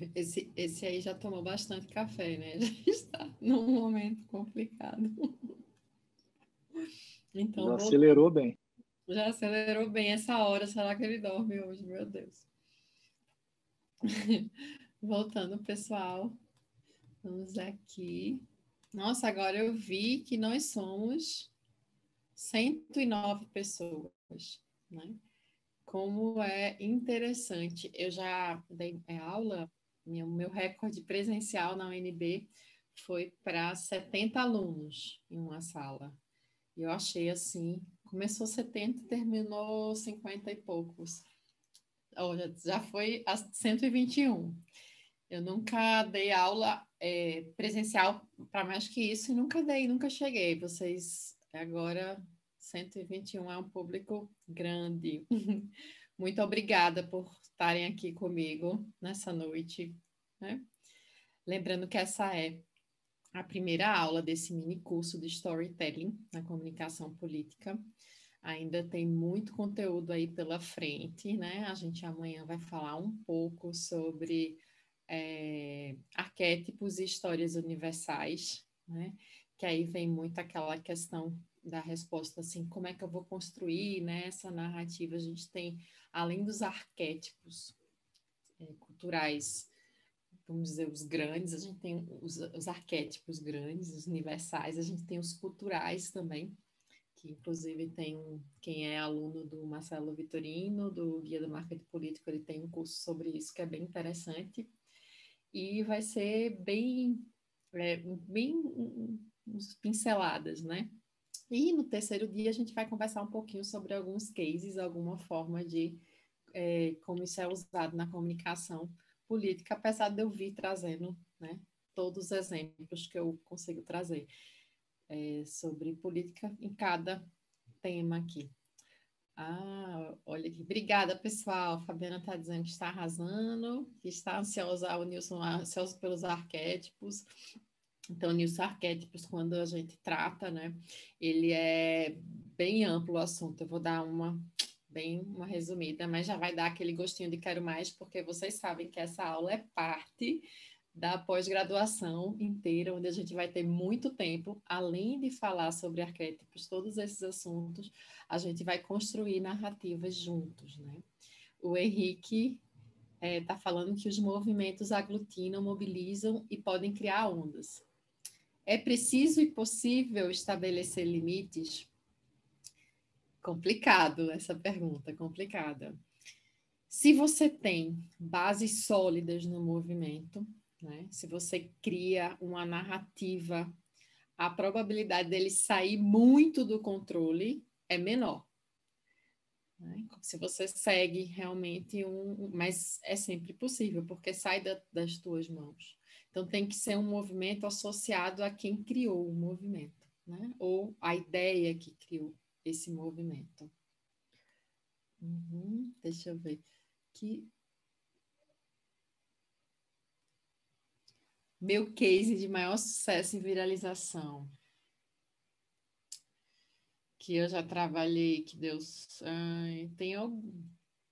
Esse, esse aí já tomou bastante café, né? Já está num momento complicado. Então, Já vou, acelerou bem. já acelerou bem essa hora. Será que ele dorme hoje? Meu Deus. Voltando, pessoal. Vamos aqui. Nossa, agora eu vi que nós somos cento e nove pessoas, né? Como é interessante. Eu já dei é, aula, meu, meu recorde presencial na U N B foi para setenta alunos em uma sala. E eu achei assim, começou setenta, terminou cinquenta e poucos. Olha, já foi a cento e vinte e um. Eu nunca dei aula é, presencial para mais que isso e nunca dei, nunca cheguei. Vocês agora, cento e vinte e um é um público grande. Muito obrigada por estarem aqui comigo nessa noite, né? Lembrando que essa é a primeira aula desse mini curso de Storytelling na comunicação política. Ainda tem muito conteúdo aí pela frente, né? A gente amanhã vai falar um pouco sobre é, arquétipos e histórias universais, né? Que aí vem muito aquela questão da resposta, assim, como é que eu vou construir, né, essa narrativa? A gente tem, além dos arquétipos é, culturais, vamos dizer, os grandes, a gente tem os, os arquétipos grandes, os universais, a gente tem os culturais também, que inclusive tem um, quem é aluno do Marcelo Vitorino, do Guia do Marketing Político, ele tem um curso sobre isso que é bem interessante, e vai ser bem, é, bem uns pinceladas, né? E no terceiro dia a gente vai conversar um pouquinho sobre alguns cases, alguma forma de é, como isso é usado na comunicação política, apesar de eu vir trazendo, né, todos os exemplos que eu consigo trazer é, sobre política em cada tema aqui. Ah, olha aqui. Obrigada, pessoal. A Fabiana está dizendo que está arrasando, que está ansiosa, o Nilson ansioso pelos arquétipos. Então, Nilson, arquétipos, quando a gente trata, né, ele é bem amplo o assunto. Eu vou dar uma bem uma resumida, mas já vai dar aquele gostinho de quero mais, porque vocês sabem que essa aula é parte da pós-graduação inteira, onde a gente vai ter muito tempo, além de falar sobre arquétipos, todos esses assuntos, a gente vai construir narrativas juntos, né? O Henrique está é, falando que os movimentos aglutinam, mobilizam e podem criar ondas. É preciso e possível estabelecer limites? Complicado essa pergunta, complicada. Se você tem bases sólidas no movimento, né? Se você cria uma narrativa, a probabilidade dele sair muito do controle é menor. Né? Se você segue realmente um... Mas é sempre possível, porque sai da, das tuas mãos. Então, tem que ser um movimento associado a quem criou o movimento, né? Ou a ideia que criou esse movimento. Uhum, deixa eu ver. Que... Meu case de maior sucesso em viralização. Que eu já trabalhei, que Deus... Ai, tem algum...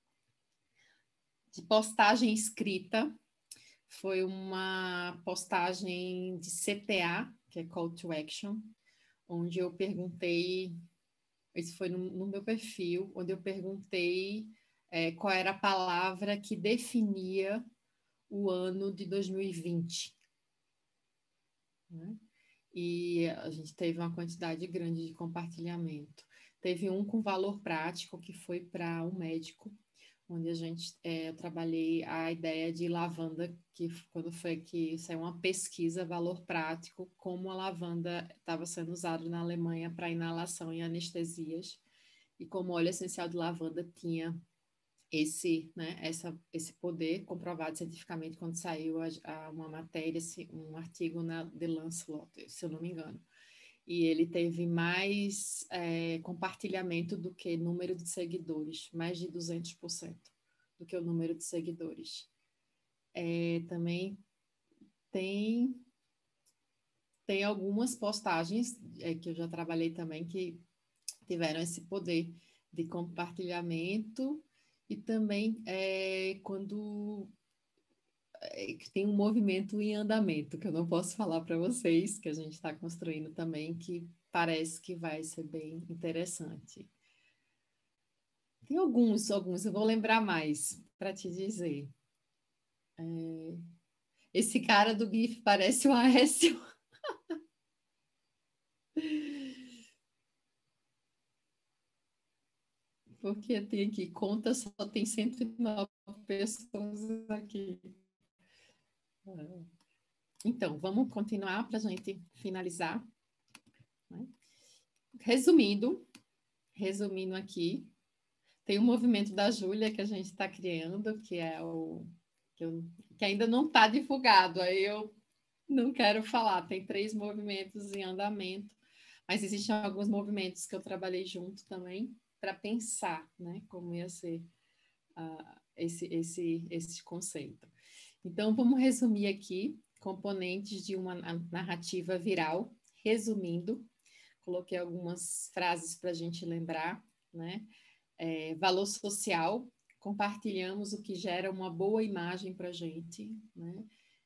De postagem escrita. Foi uma postagem de C T A, que é Call to Action, onde eu perguntei, isso foi no, no meu perfil, onde eu perguntei é, qual era a palavra que definia o ano de dois mil e vinte. Né? E a gente teve uma quantidade grande de compartilhamento. Teve um com valor prático, que foi para um médico, onde a gente, é, eu trabalhei a ideia de lavanda, que quando foi que saiu uma pesquisa, valor prático, como a lavanda estava sendo usada na Alemanha para inalação e anestesias, e como o óleo essencial de lavanda tinha esse, né, essa, esse poder comprovado cientificamente quando saiu a, a uma matéria, um artigo na The Lancet, se eu não me engano. E ele teve mais é, compartilhamento do que número de seguidores, mais de duzentos por cento do que o número de seguidores. É, também tem, tem algumas postagens é, que eu já trabalhei também que tiveram esse poder de compartilhamento e também é, quando que tem um movimento em andamento, que eu não posso falar para vocês, que a gente está construindo também, que parece que vai ser bem interessante. Tem alguns, alguns, eu vou lembrar mais para te dizer. É... Esse cara do GIF parece o Aécio. Porque tem aqui, conta, só tem cento e nove pessoas aqui. Então, vamos continuar para a gente finalizar. Né? Resumindo, resumindo aqui, tem o movimento da Júlia que a gente está criando, que é o que, eu, que ainda não está divulgado, aí eu não quero falar. Tem três movimentos em andamento, mas existem alguns movimentos que eu trabalhei junto também para pensar, né, como ia ser uh, esse, esse, esse conceito. Então, vamos resumir aqui componentes de uma narrativa viral. Resumindo, coloquei algumas frases para a gente lembrar, né? É, valor social, compartilhamos o que gera uma boa imagem para a gente, né?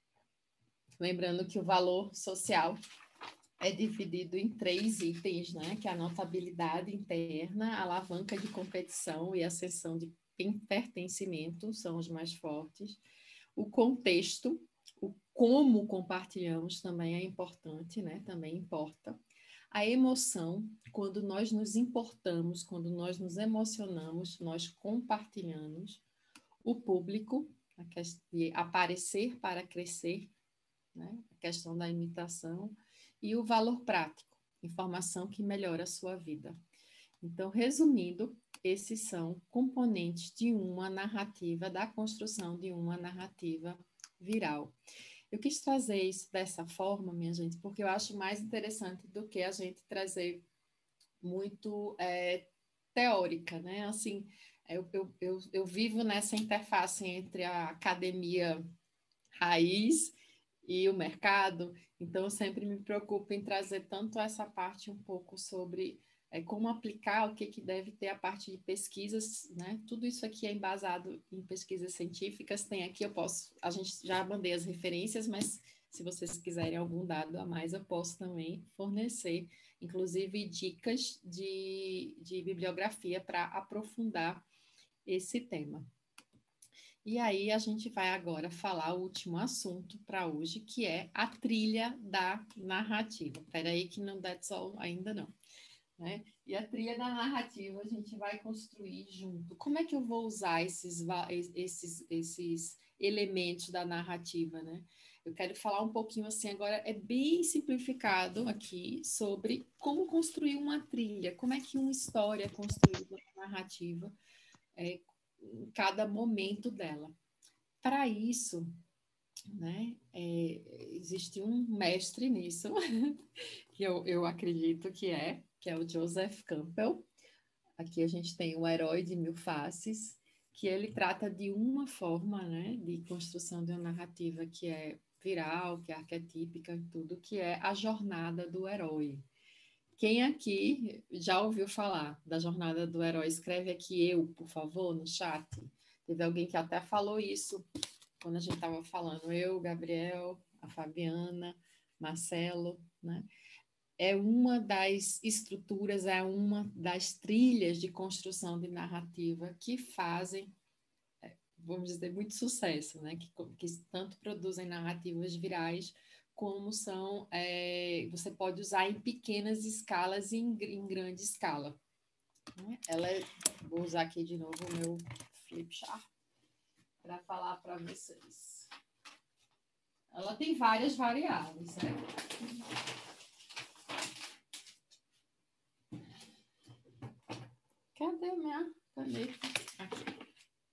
Lembrando que o valor social é dividido em três itens, né? Que é a notabilidade interna, a alavanca de competição e a ascensão de pertencimento, são os mais fortes. O contexto, o como compartilhamos também é importante, né? Também importa. A emoção, quando nós nos importamos, quando nós nos emocionamos, nós compartilhamos. O público, a questão de aparecer para crescer, né? A questão da imitação. E o valor prático, informação que melhora a sua vida. Então, resumindo, esses são componentes de uma narrativa, da construção de uma narrativa viral. Eu quis trazer isso dessa forma, minha gente, porque eu acho mais interessante do que a gente trazer muito é, teórica, né? Assim, eu, eu, eu, eu vivo nessa interface entre a academia raiz e o mercado, então eu sempre me preocupo em trazer tanto essa parte um pouco sobre é, como aplicar, o que, que deve ter a parte de pesquisas, né? Tudo isso aqui é embasado em pesquisas científicas, tem aqui, eu posso, a gente já mandei as referências, mas se vocês quiserem algum dado a mais, eu posso também fornecer, inclusive dicas de, de bibliografia para aprofundar esse tema. E aí a gente vai agora falar o último assunto para hoje, que é a trilha da narrativa. Espera aí que não dá sol ainda não. Né? E a trilha da narrativa a gente vai construir junto. Como é que eu vou usar esses, esses, esses elementos da narrativa, né? Eu quero falar um pouquinho assim, agora é bem simplificado aqui, sobre como construir uma trilha, como é que uma história é construída, uma narrativa, é, em cada momento dela. Para isso, né, é, existe um mestre nisso, que eu, eu acredito que é, que é o Joseph Campbell. Aqui a gente tem o Herói de Mil Faces, que ele trata de uma forma, né, de construção de uma narrativa que é viral, que é arquetípica, tudo, que é a jornada do herói. Quem aqui já ouviu falar da jornada do herói? Escreve aqui eu, por favor, no chat. Teve alguém que até falou isso quando a gente estava falando. Eu, Gabriel, a Fabiana, Marcelo, né? É uma das estruturas, é uma das trilhas de construção de narrativa que fazem, vamos dizer, muito sucesso, né? Que, que tanto produzem narrativas virais, como são, é, você pode usar em pequenas escalas e em, em grande escala. Ela é, vou usar aqui de novo o meu flipchart para falar para vocês. Ela tem várias variáveis, certo? Cadê minha caneta? Aqui.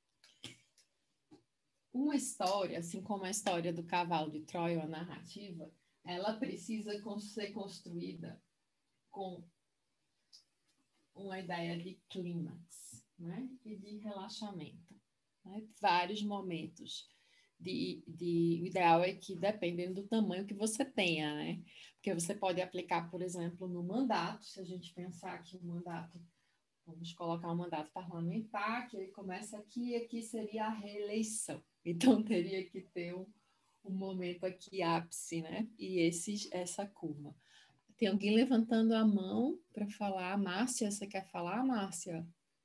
Uma história, assim como a história do cavalo de Troia, a narrativa, ela precisa ser construída com uma ideia de clímax, né? E de relaxamento. Né? Vários momentos. De, de, o ideal é que, dependendo do tamanho que você tenha, né? Porque você pode aplicar, por exemplo, no mandato, se a gente pensar que o mandato Vamos colocar um mandato parlamentar, que ele começa aqui, e aqui seria a reeleição. Então, teria que ter um, um momento aqui ápice, né? E esse, essa curva. Tem alguém levantando a mão para falar? Márcia, você quer falar, Márcia?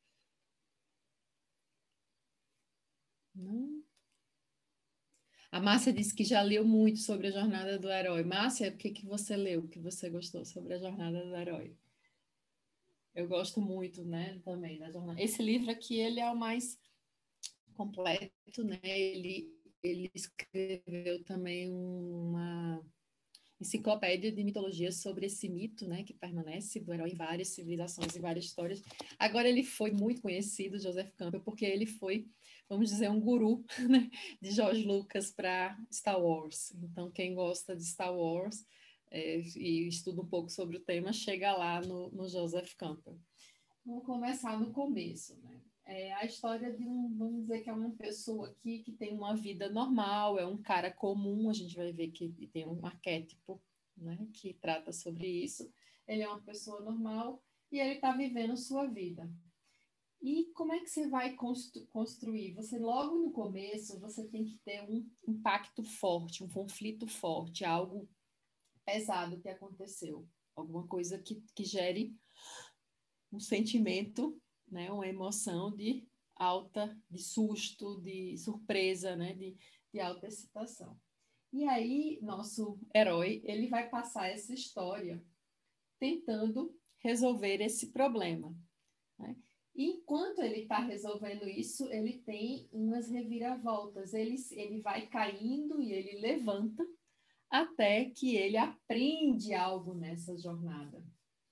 Não? A Márcia disse que já leu muito sobre a jornada do herói. Márcia, o que, que você leu, o que você gostou sobre a jornada do herói? Eu gosto muito, né, também da jornada. Esse livro aqui, ele é o mais completo, né? Ele, ele escreveu também uma enciclopédia de mitologia sobre esse mito, né, que permanece do herói em várias civilizações e várias histórias. Agora ele foi muito conhecido, Joseph Campbell, porque ele foi, vamos dizer, um guru, né, de George Lucas para Star Wars. Então, quem gosta de Star Wars é, e estuda um pouco sobre o tema, chega lá no, no Joseph Campbell. Vamos começar no começo, né? É a história de um, vamos dizer que é uma pessoa aqui que tem uma vida normal, é um cara comum, a gente vai ver que tem um arquétipo, né, que trata sobre isso. Ele é uma pessoa normal e ele está vivendo sua vida. E como é que você vai constru- construir? Você, logo no começo, você tem que ter um impacto forte, um conflito forte, algo pesado que aconteceu, alguma coisa que, que gere um sentimento, né, uma emoção de alta, de susto, de surpresa, né, de, de alta excitação. E aí, nosso herói, ele vai passar essa história tentando resolver esse problema, né? E enquanto ele está resolvendo isso, ele tem umas reviravoltas. Ele, ele vai caindo e ele levanta até que ele aprende algo nessa jornada.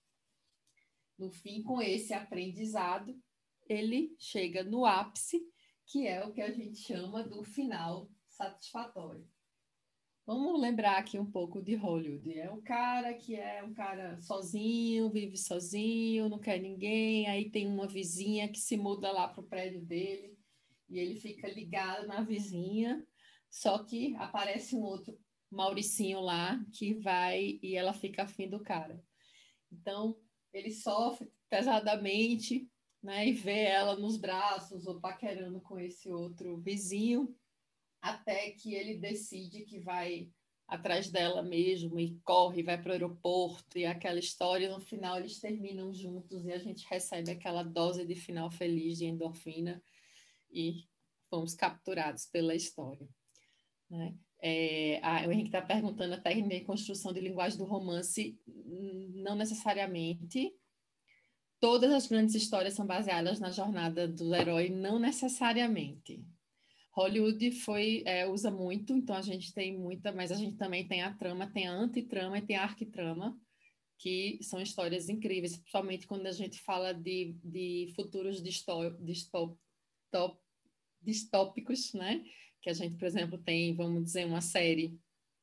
No fim, com esse aprendizado, ele chega no ápice, que é o que a gente chama do final satisfatório. Vamos lembrar aqui um pouco de Hollywood. É um cara que é um cara sozinho, vive sozinho, não quer ninguém, aí tem uma vizinha que se muda lá para o prédio dele e ele fica ligado na vizinha, só que aparece um outro Mauricinho lá que vai e ela fica afim do cara. Então, ele sofre pesadamente, né, e vê ela nos braços ou paquerando com esse outro vizinho, até que ele decide que vai atrás dela mesmo e corre, vai para o aeroporto e aquela história, no final eles terminam juntos e a gente recebe aquela dose de final feliz de endorfina e fomos capturados pela história, né? É, a, o Henrique está perguntando a técnica de construção de linguagem do romance. Não necessariamente. Todas as grandes histórias são baseadas na jornada do herói, não necessariamente. Hollywood foi, é, usa muito, então a gente tem muita, mas a gente também tem a trama, tem a antitrama e tem a arquitrama, que são histórias incríveis, principalmente quando a gente fala de, de futuros distó, distó, top, distópicos, né? Que a gente, por exemplo, tem, vamos dizer, uma série,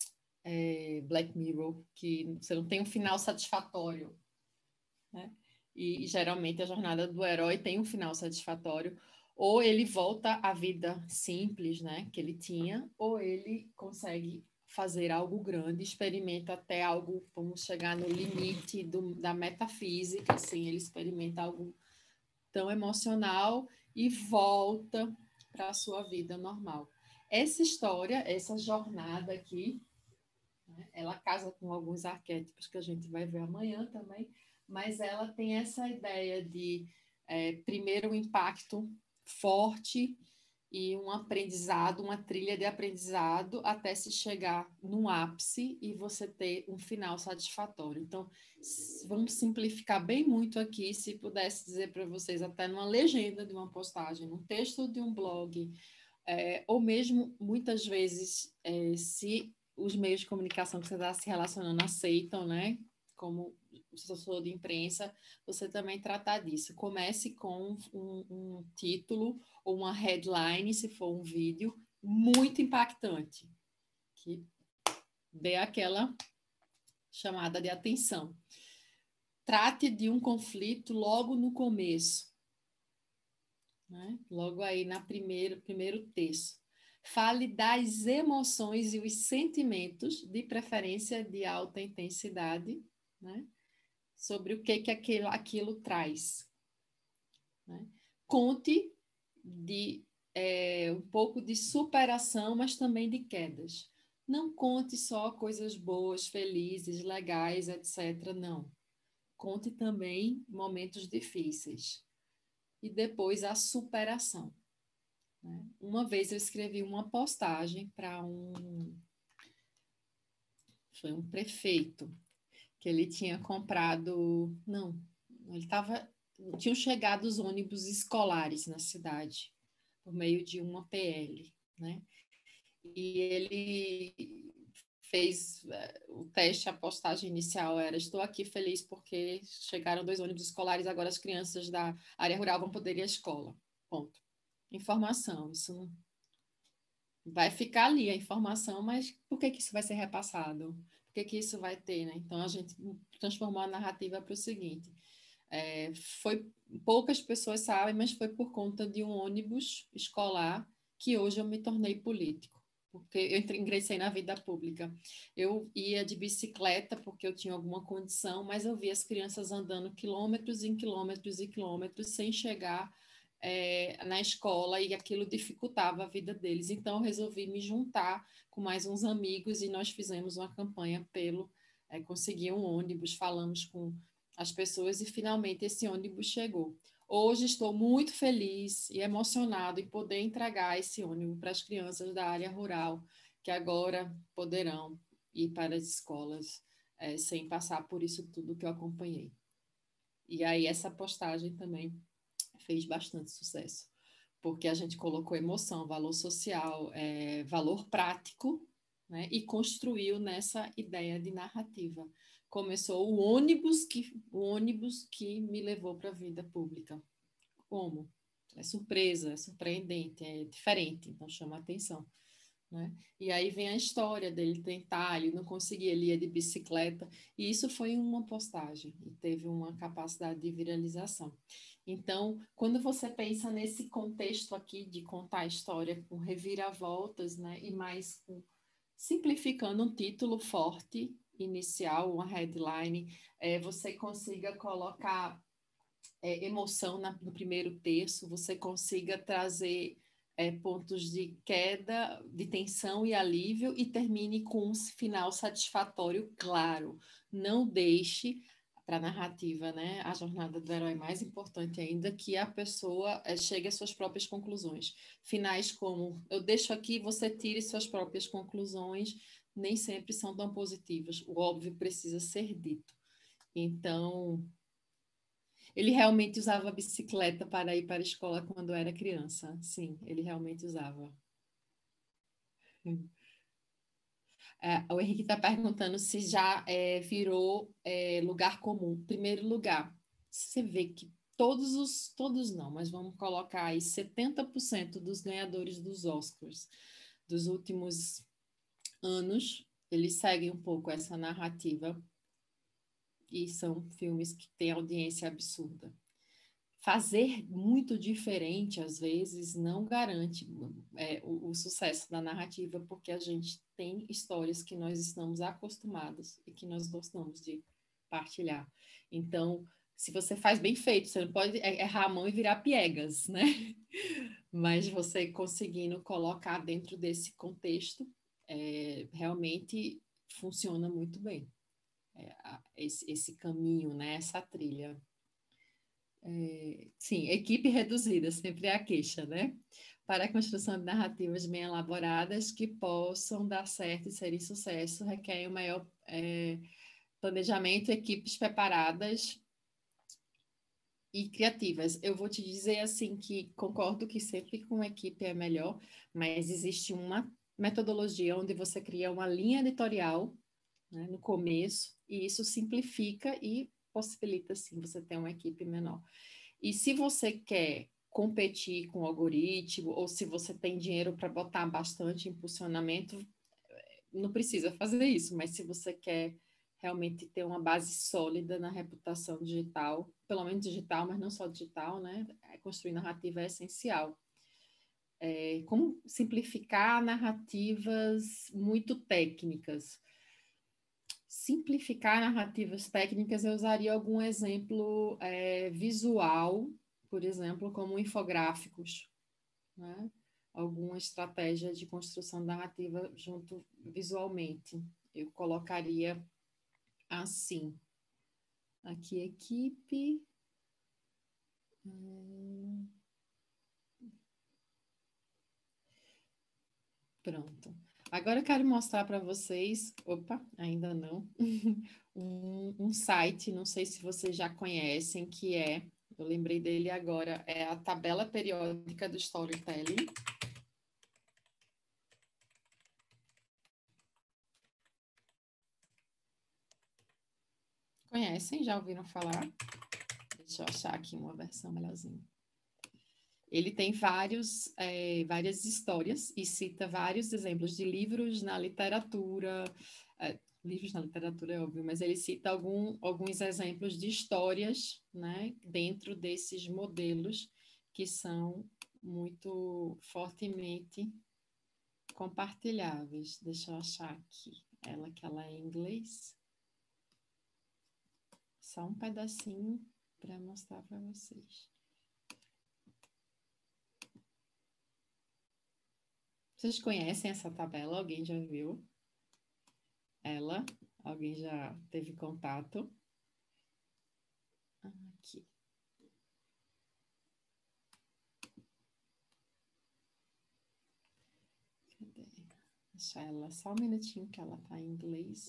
é, Black Mirror, que você não tem um final satisfatório, né? E, e geralmente a jornada do herói tem um final satisfatório, ou ele volta à vida simples, né, que ele tinha, ou ele consegue fazer algo grande, experimenta até algo, vamos chegar no limite do, da metafísica, assim, ele experimenta algo tão emocional e volta para a sua vida normal. Essa história, essa jornada aqui, né, ela casa com alguns arquétipos que a gente vai ver amanhã também, mas ela tem essa ideia de, é, primeiro, um impacto forte e um aprendizado, uma trilha de aprendizado até se chegar num ápice e você ter um final satisfatório. Então, vamos simplificar bem muito aqui, se pudesse dizer para vocês, até numa legenda de uma postagem, num texto de um blog, é, ou mesmo, muitas vezes, é, se os meios de comunicação que você está se relacionando aceitam, né, como assessor de imprensa, você também tratar disso. Comece com um, um título ou uma headline, se for um vídeo, muito impactante, que dê aquela chamada de atenção. Trate de um conflito logo no começo, né? Logo aí na primeiro, primeiro texto. Fale das emoções e os sentimentos, de preferência de alta intensidade, né? Sobre o que, que aquilo, aquilo traz. né? Conte de é, um pouco de superação, mas também de quedas. Não conte só coisas boas, felizes, legais, etcétera. Não. Conte também momentos difíceis. E depois a superação, né? Uma vez eu escrevi uma postagem para um... Foi um prefeito, que ele tinha comprado... Não, ele estava... Tinham chegado os ônibus escolares na cidade, por meio de uma P L, né? E ele fez o teste, a postagem inicial era: estou aqui feliz porque chegaram dois ônibus escolares, agora as crianças da área rural vão poder ir à escola. Ponto. Informação, isso não... vai ficar ali a informação, mas por que que isso vai ser repassado? Por que que isso vai ter, né? Então a gente transformou a narrativa para o seguinte: é, foi, poucas pessoas sabem, mas foi por conta de um ônibus escolar que hoje eu me tornei político, porque eu ingressei na vida pública. Eu ia de bicicleta porque eu tinha alguma condição, mas eu via as crianças andando quilômetros em quilômetros e quilômetros sem chegar é, na escola, e aquilo dificultava a vida deles. Então eu resolvi me juntar com mais uns amigos e nós fizemos uma campanha pelo é, conseguir um ônibus, falamos com as pessoas e finalmente esse ônibus chegou. Hoje estou muito feliz e emocionado em poder entregar esse ônibus para as crianças da área rural, que agora poderão ir para as escolas é, sem passar por isso tudo que eu acompanhei. E aí essa postagem também fez bastante sucesso, porque a gente colocou emoção, valor social, é, valor prático, né, e construiu nessa ideia de narrativa. Começou o ônibus que, o ônibus que me levou para a vida pública. Como? É surpresa, é surpreendente, é diferente, então chama a atenção, né? E aí vem a história dele tentar, ele não conseguia, ele ia de bicicleta, e isso foi uma postagem, e teve uma capacidade de viralização. Então, quando você pensa nesse contexto aqui de contar a história com reviravoltas, né, e mais com, simplificando um título forte, inicial, uma headline, é, você consiga colocar é, emoção na, no primeiro terço, você consiga trazer é, pontos de queda, de tensão e alívio, e termine com um final satisfatório, claro. Não deixe para a narrativa, né, a jornada do herói, mais importante ainda, que a pessoa é, chegue às suas próprias conclusões. Finais como: eu deixo aqui, você tire suas próprias conclusões, nem sempre são tão positivas. O óbvio precisa ser dito. Então, ele realmente usava a bicicleta para ir para a escola quando era criança. Sim, ele realmente usava. É, o Henrique está perguntando se já é, virou é, lugar comum. Primeiro lugar, você vê que todos os, todos não, mas vamos colocar aí setenta por cento dos ganhadores dos Oscars dos últimos anos, eles seguem um pouco essa narrativa e são filmes que têm audiência absurda. Fazer muito diferente, às vezes, não garante é, o, o sucesso da narrativa, porque a gente tem histórias que nós estamos acostumados e que nós gostamos de partilhar. Então, se você faz bem feito, você não pode errar a mão e virar piegas, né? Mas você conseguindo colocar dentro desse contexto, é, realmente funciona muito bem. É, esse, esse caminho, né? Essa trilha. É, sim, equipe reduzida, sempre é a queixa, né? Para a construção de narrativas bem elaboradas que possam dar certo e serem sucesso, requer um maior é, planejamento, equipes preparadas e criativas. Eu vou te dizer assim que concordo que sempre com equipe é melhor, mas existe uma metodologia onde você cria uma linha editorial, né, no começo, e isso simplifica e possibilita, sim, você ter uma equipe menor. E se você quer competir com o algoritmo, ou se você tem dinheiro para botar bastante impulsionamento, não precisa fazer isso, mas se você quer realmente ter uma base sólida na reputação digital, pelo menos digital, mas não só digital, né? Construir narrativa é essencial. É, como simplificar narrativas muito técnicas? Simplificar narrativas técnicas, eu usaria algum exemplo é, visual por exemplo, como infográficos, né? Alguma estratégia de construção narrativa junto visualmente. Eu colocaria assim. Aqui, equipe. Hum. Pronto. Agora eu quero mostrar para vocês, opa, ainda não, um, um site, não sei se vocês já conhecem, que é, eu lembrei dele agora, é a tabela periódica do Storytelling. Conhecem? Já ouviram falar? Deixa eu achar aqui uma versão melhorzinha. Ele tem vários, é, várias histórias e cita vários exemplos de livros na literatura. É, livros na literatura é óbvio, mas ele cita algum, alguns exemplos de histórias, né, dentro desses modelos que são muito fortemente compartilháveis. Deixa eu achar aqui. Ela que ela é em inglês. Só um pedacinho para mostrar para vocês. Vocês conhecem essa tabela? Alguém já viu ela? Alguém já teve contato? Aqui. Cadê? Deixa ela só um minutinho que ela tá em inglês.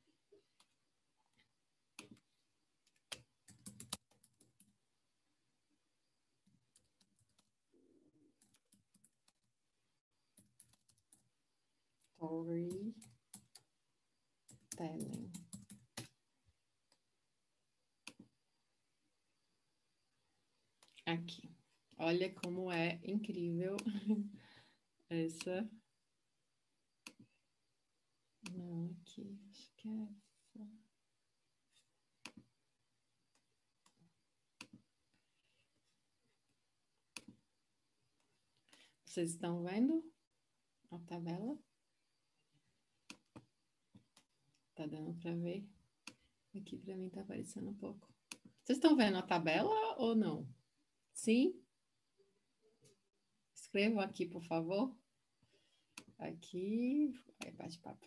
Storytelling. Aqui. Olha como é incrível essa. Não, aqui. Acho que é essa. Vocês estão vendo a tabela? Tá dando para ver? Aqui para mim tá aparecendo um pouco. Vocês estão vendo a tabela ou não? Sim? Escrevam aqui, por favor. Aqui. Aí, bate-papo.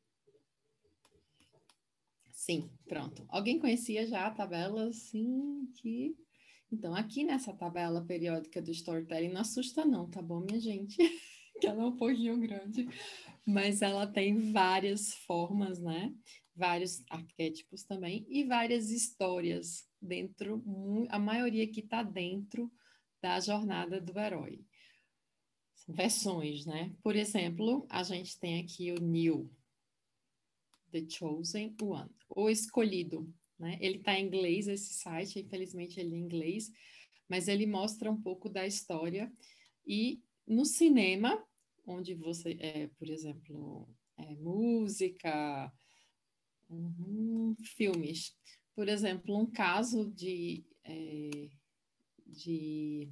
Sim, pronto. Alguém conhecia já a tabela? Sim, aqui. Então, aqui nessa tabela periódica do Storytelling, não assusta não, tá bom, minha gente? Que ela é um pouquinho grande, mas ela tem várias formas, né? Vários arquétipos também e várias histórias dentro, a maioria que está dentro da jornada do herói. Versões, né? Por exemplo, a gente tem aqui o Neil, The Chosen One, o escolhido, né? Ele está em inglês, esse site, infelizmente ele é em inglês, mas ele mostra um pouco da história. E no cinema, onde você, é, por exemplo, é, música, uhum, filmes, por exemplo, um caso de, é, de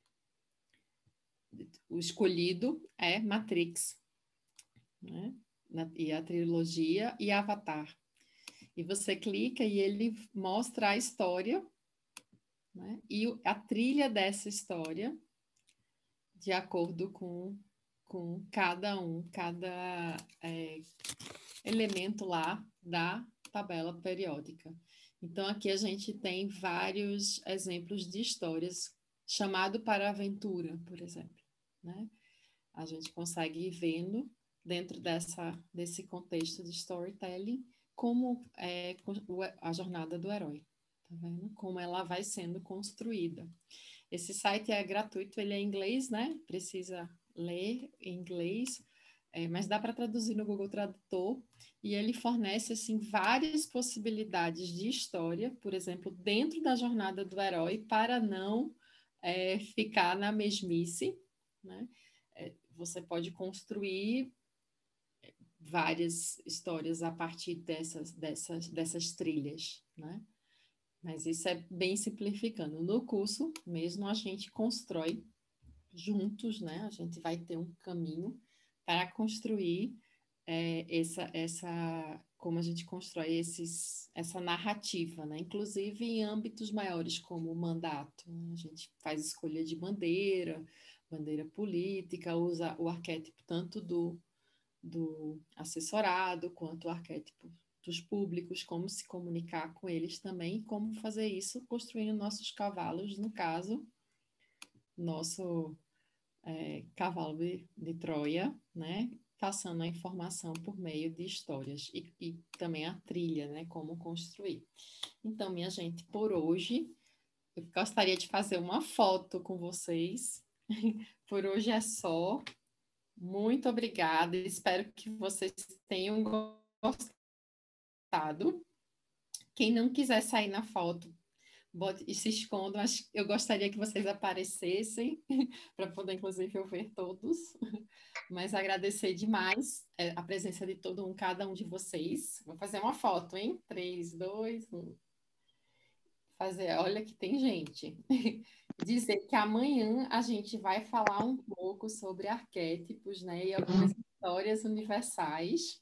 o escolhido é Matrix, né? Na, e a trilogia e Avatar. E você clica e ele mostra a história, né? E a trilha dessa história de acordo com, com cada um, cada é, elemento lá da tabela periódica. Então, aqui a gente tem vários exemplos de histórias, chamado para aventura, por exemplo, né? A gente consegue ir vendo dentro dessa, desse contexto de storytelling como é a jornada do herói, tá vendo? Como ela vai sendo construída. Esse site é gratuito, ele é em inglês, né? Precisa ler em inglês, é, mas dá para traduzir no Google Tradutor, e ele fornece, assim, várias possibilidades de história, por exemplo, dentro da jornada do herói, para não é, ficar na mesmice, né? É, você pode construir várias histórias a partir dessas, dessas, dessas trilhas, né? Mas isso é bem simplificando. No curso mesmo a gente constrói juntos, né? A gente vai ter um caminho para construir é, essa, essa, como a gente constrói esses, essa narrativa, né? Inclusive em âmbitos maiores como o mandato. A gente faz escolha de bandeira, bandeira política, usa o arquétipo tanto do, do assessorado quanto o arquétipo dos públicos, como se comunicar com eles também, como fazer isso construindo nossos cavalos, no caso, nosso é, cavalo de, de Troia, né? Passando a informação por meio de histórias e, e também a trilha, né? Como construir. Então, minha gente, por hoje, eu gostaria de fazer uma foto com vocês. Por hoje é só. Muito obrigada. Espero que vocês tenham gostado. Quem não quiser sair na foto, bote, e se escondam. Eu gostaria que vocês aparecessem, para poder, inclusive, eu ver todos. Mas agradecer demais a presença de todo um, cada um de vocês. Vou fazer uma foto, hein? Três, dois, um. Fazer, olha que tem gente. Dizer que amanhã a gente vai falar um pouco sobre arquétipos, né? E algumas histórias universais.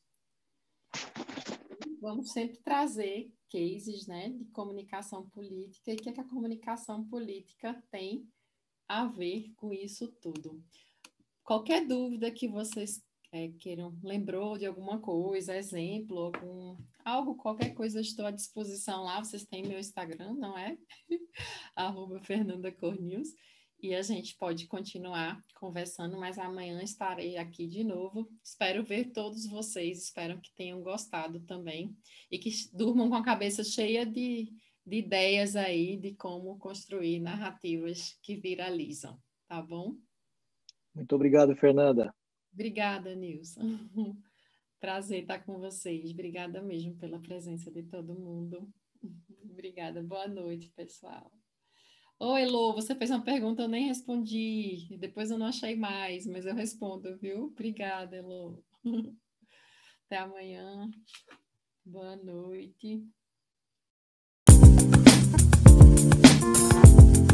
Vamos sempre trazer cases, né, de comunicação política e o que, é que a comunicação política tem a ver com isso tudo. Qualquer dúvida que vocês é, queiram, lembrou de alguma coisa, exemplo, algum, algo, qualquer coisa, eu estou à disposição lá. Vocês têm meu Instagram, não é? arroba Fernanda Cornews. E a gente pode continuar conversando, mas amanhã estarei aqui de novo. Espero ver todos vocês, espero que tenham gostado também e que durmam com a cabeça cheia de, de ideias aí de como construir narrativas que viralizam, tá bom? Muito obrigado, Fernanda. Obrigada, Nilson. Prazer estar com vocês. Obrigada mesmo pela presença de todo mundo. Obrigada. Boa noite, pessoal. Oi, Elô, você fez uma pergunta, eu nem respondi. Depois eu não achei mais, mas eu respondo, viu? Obrigada, Elô. Até amanhã. Boa noite.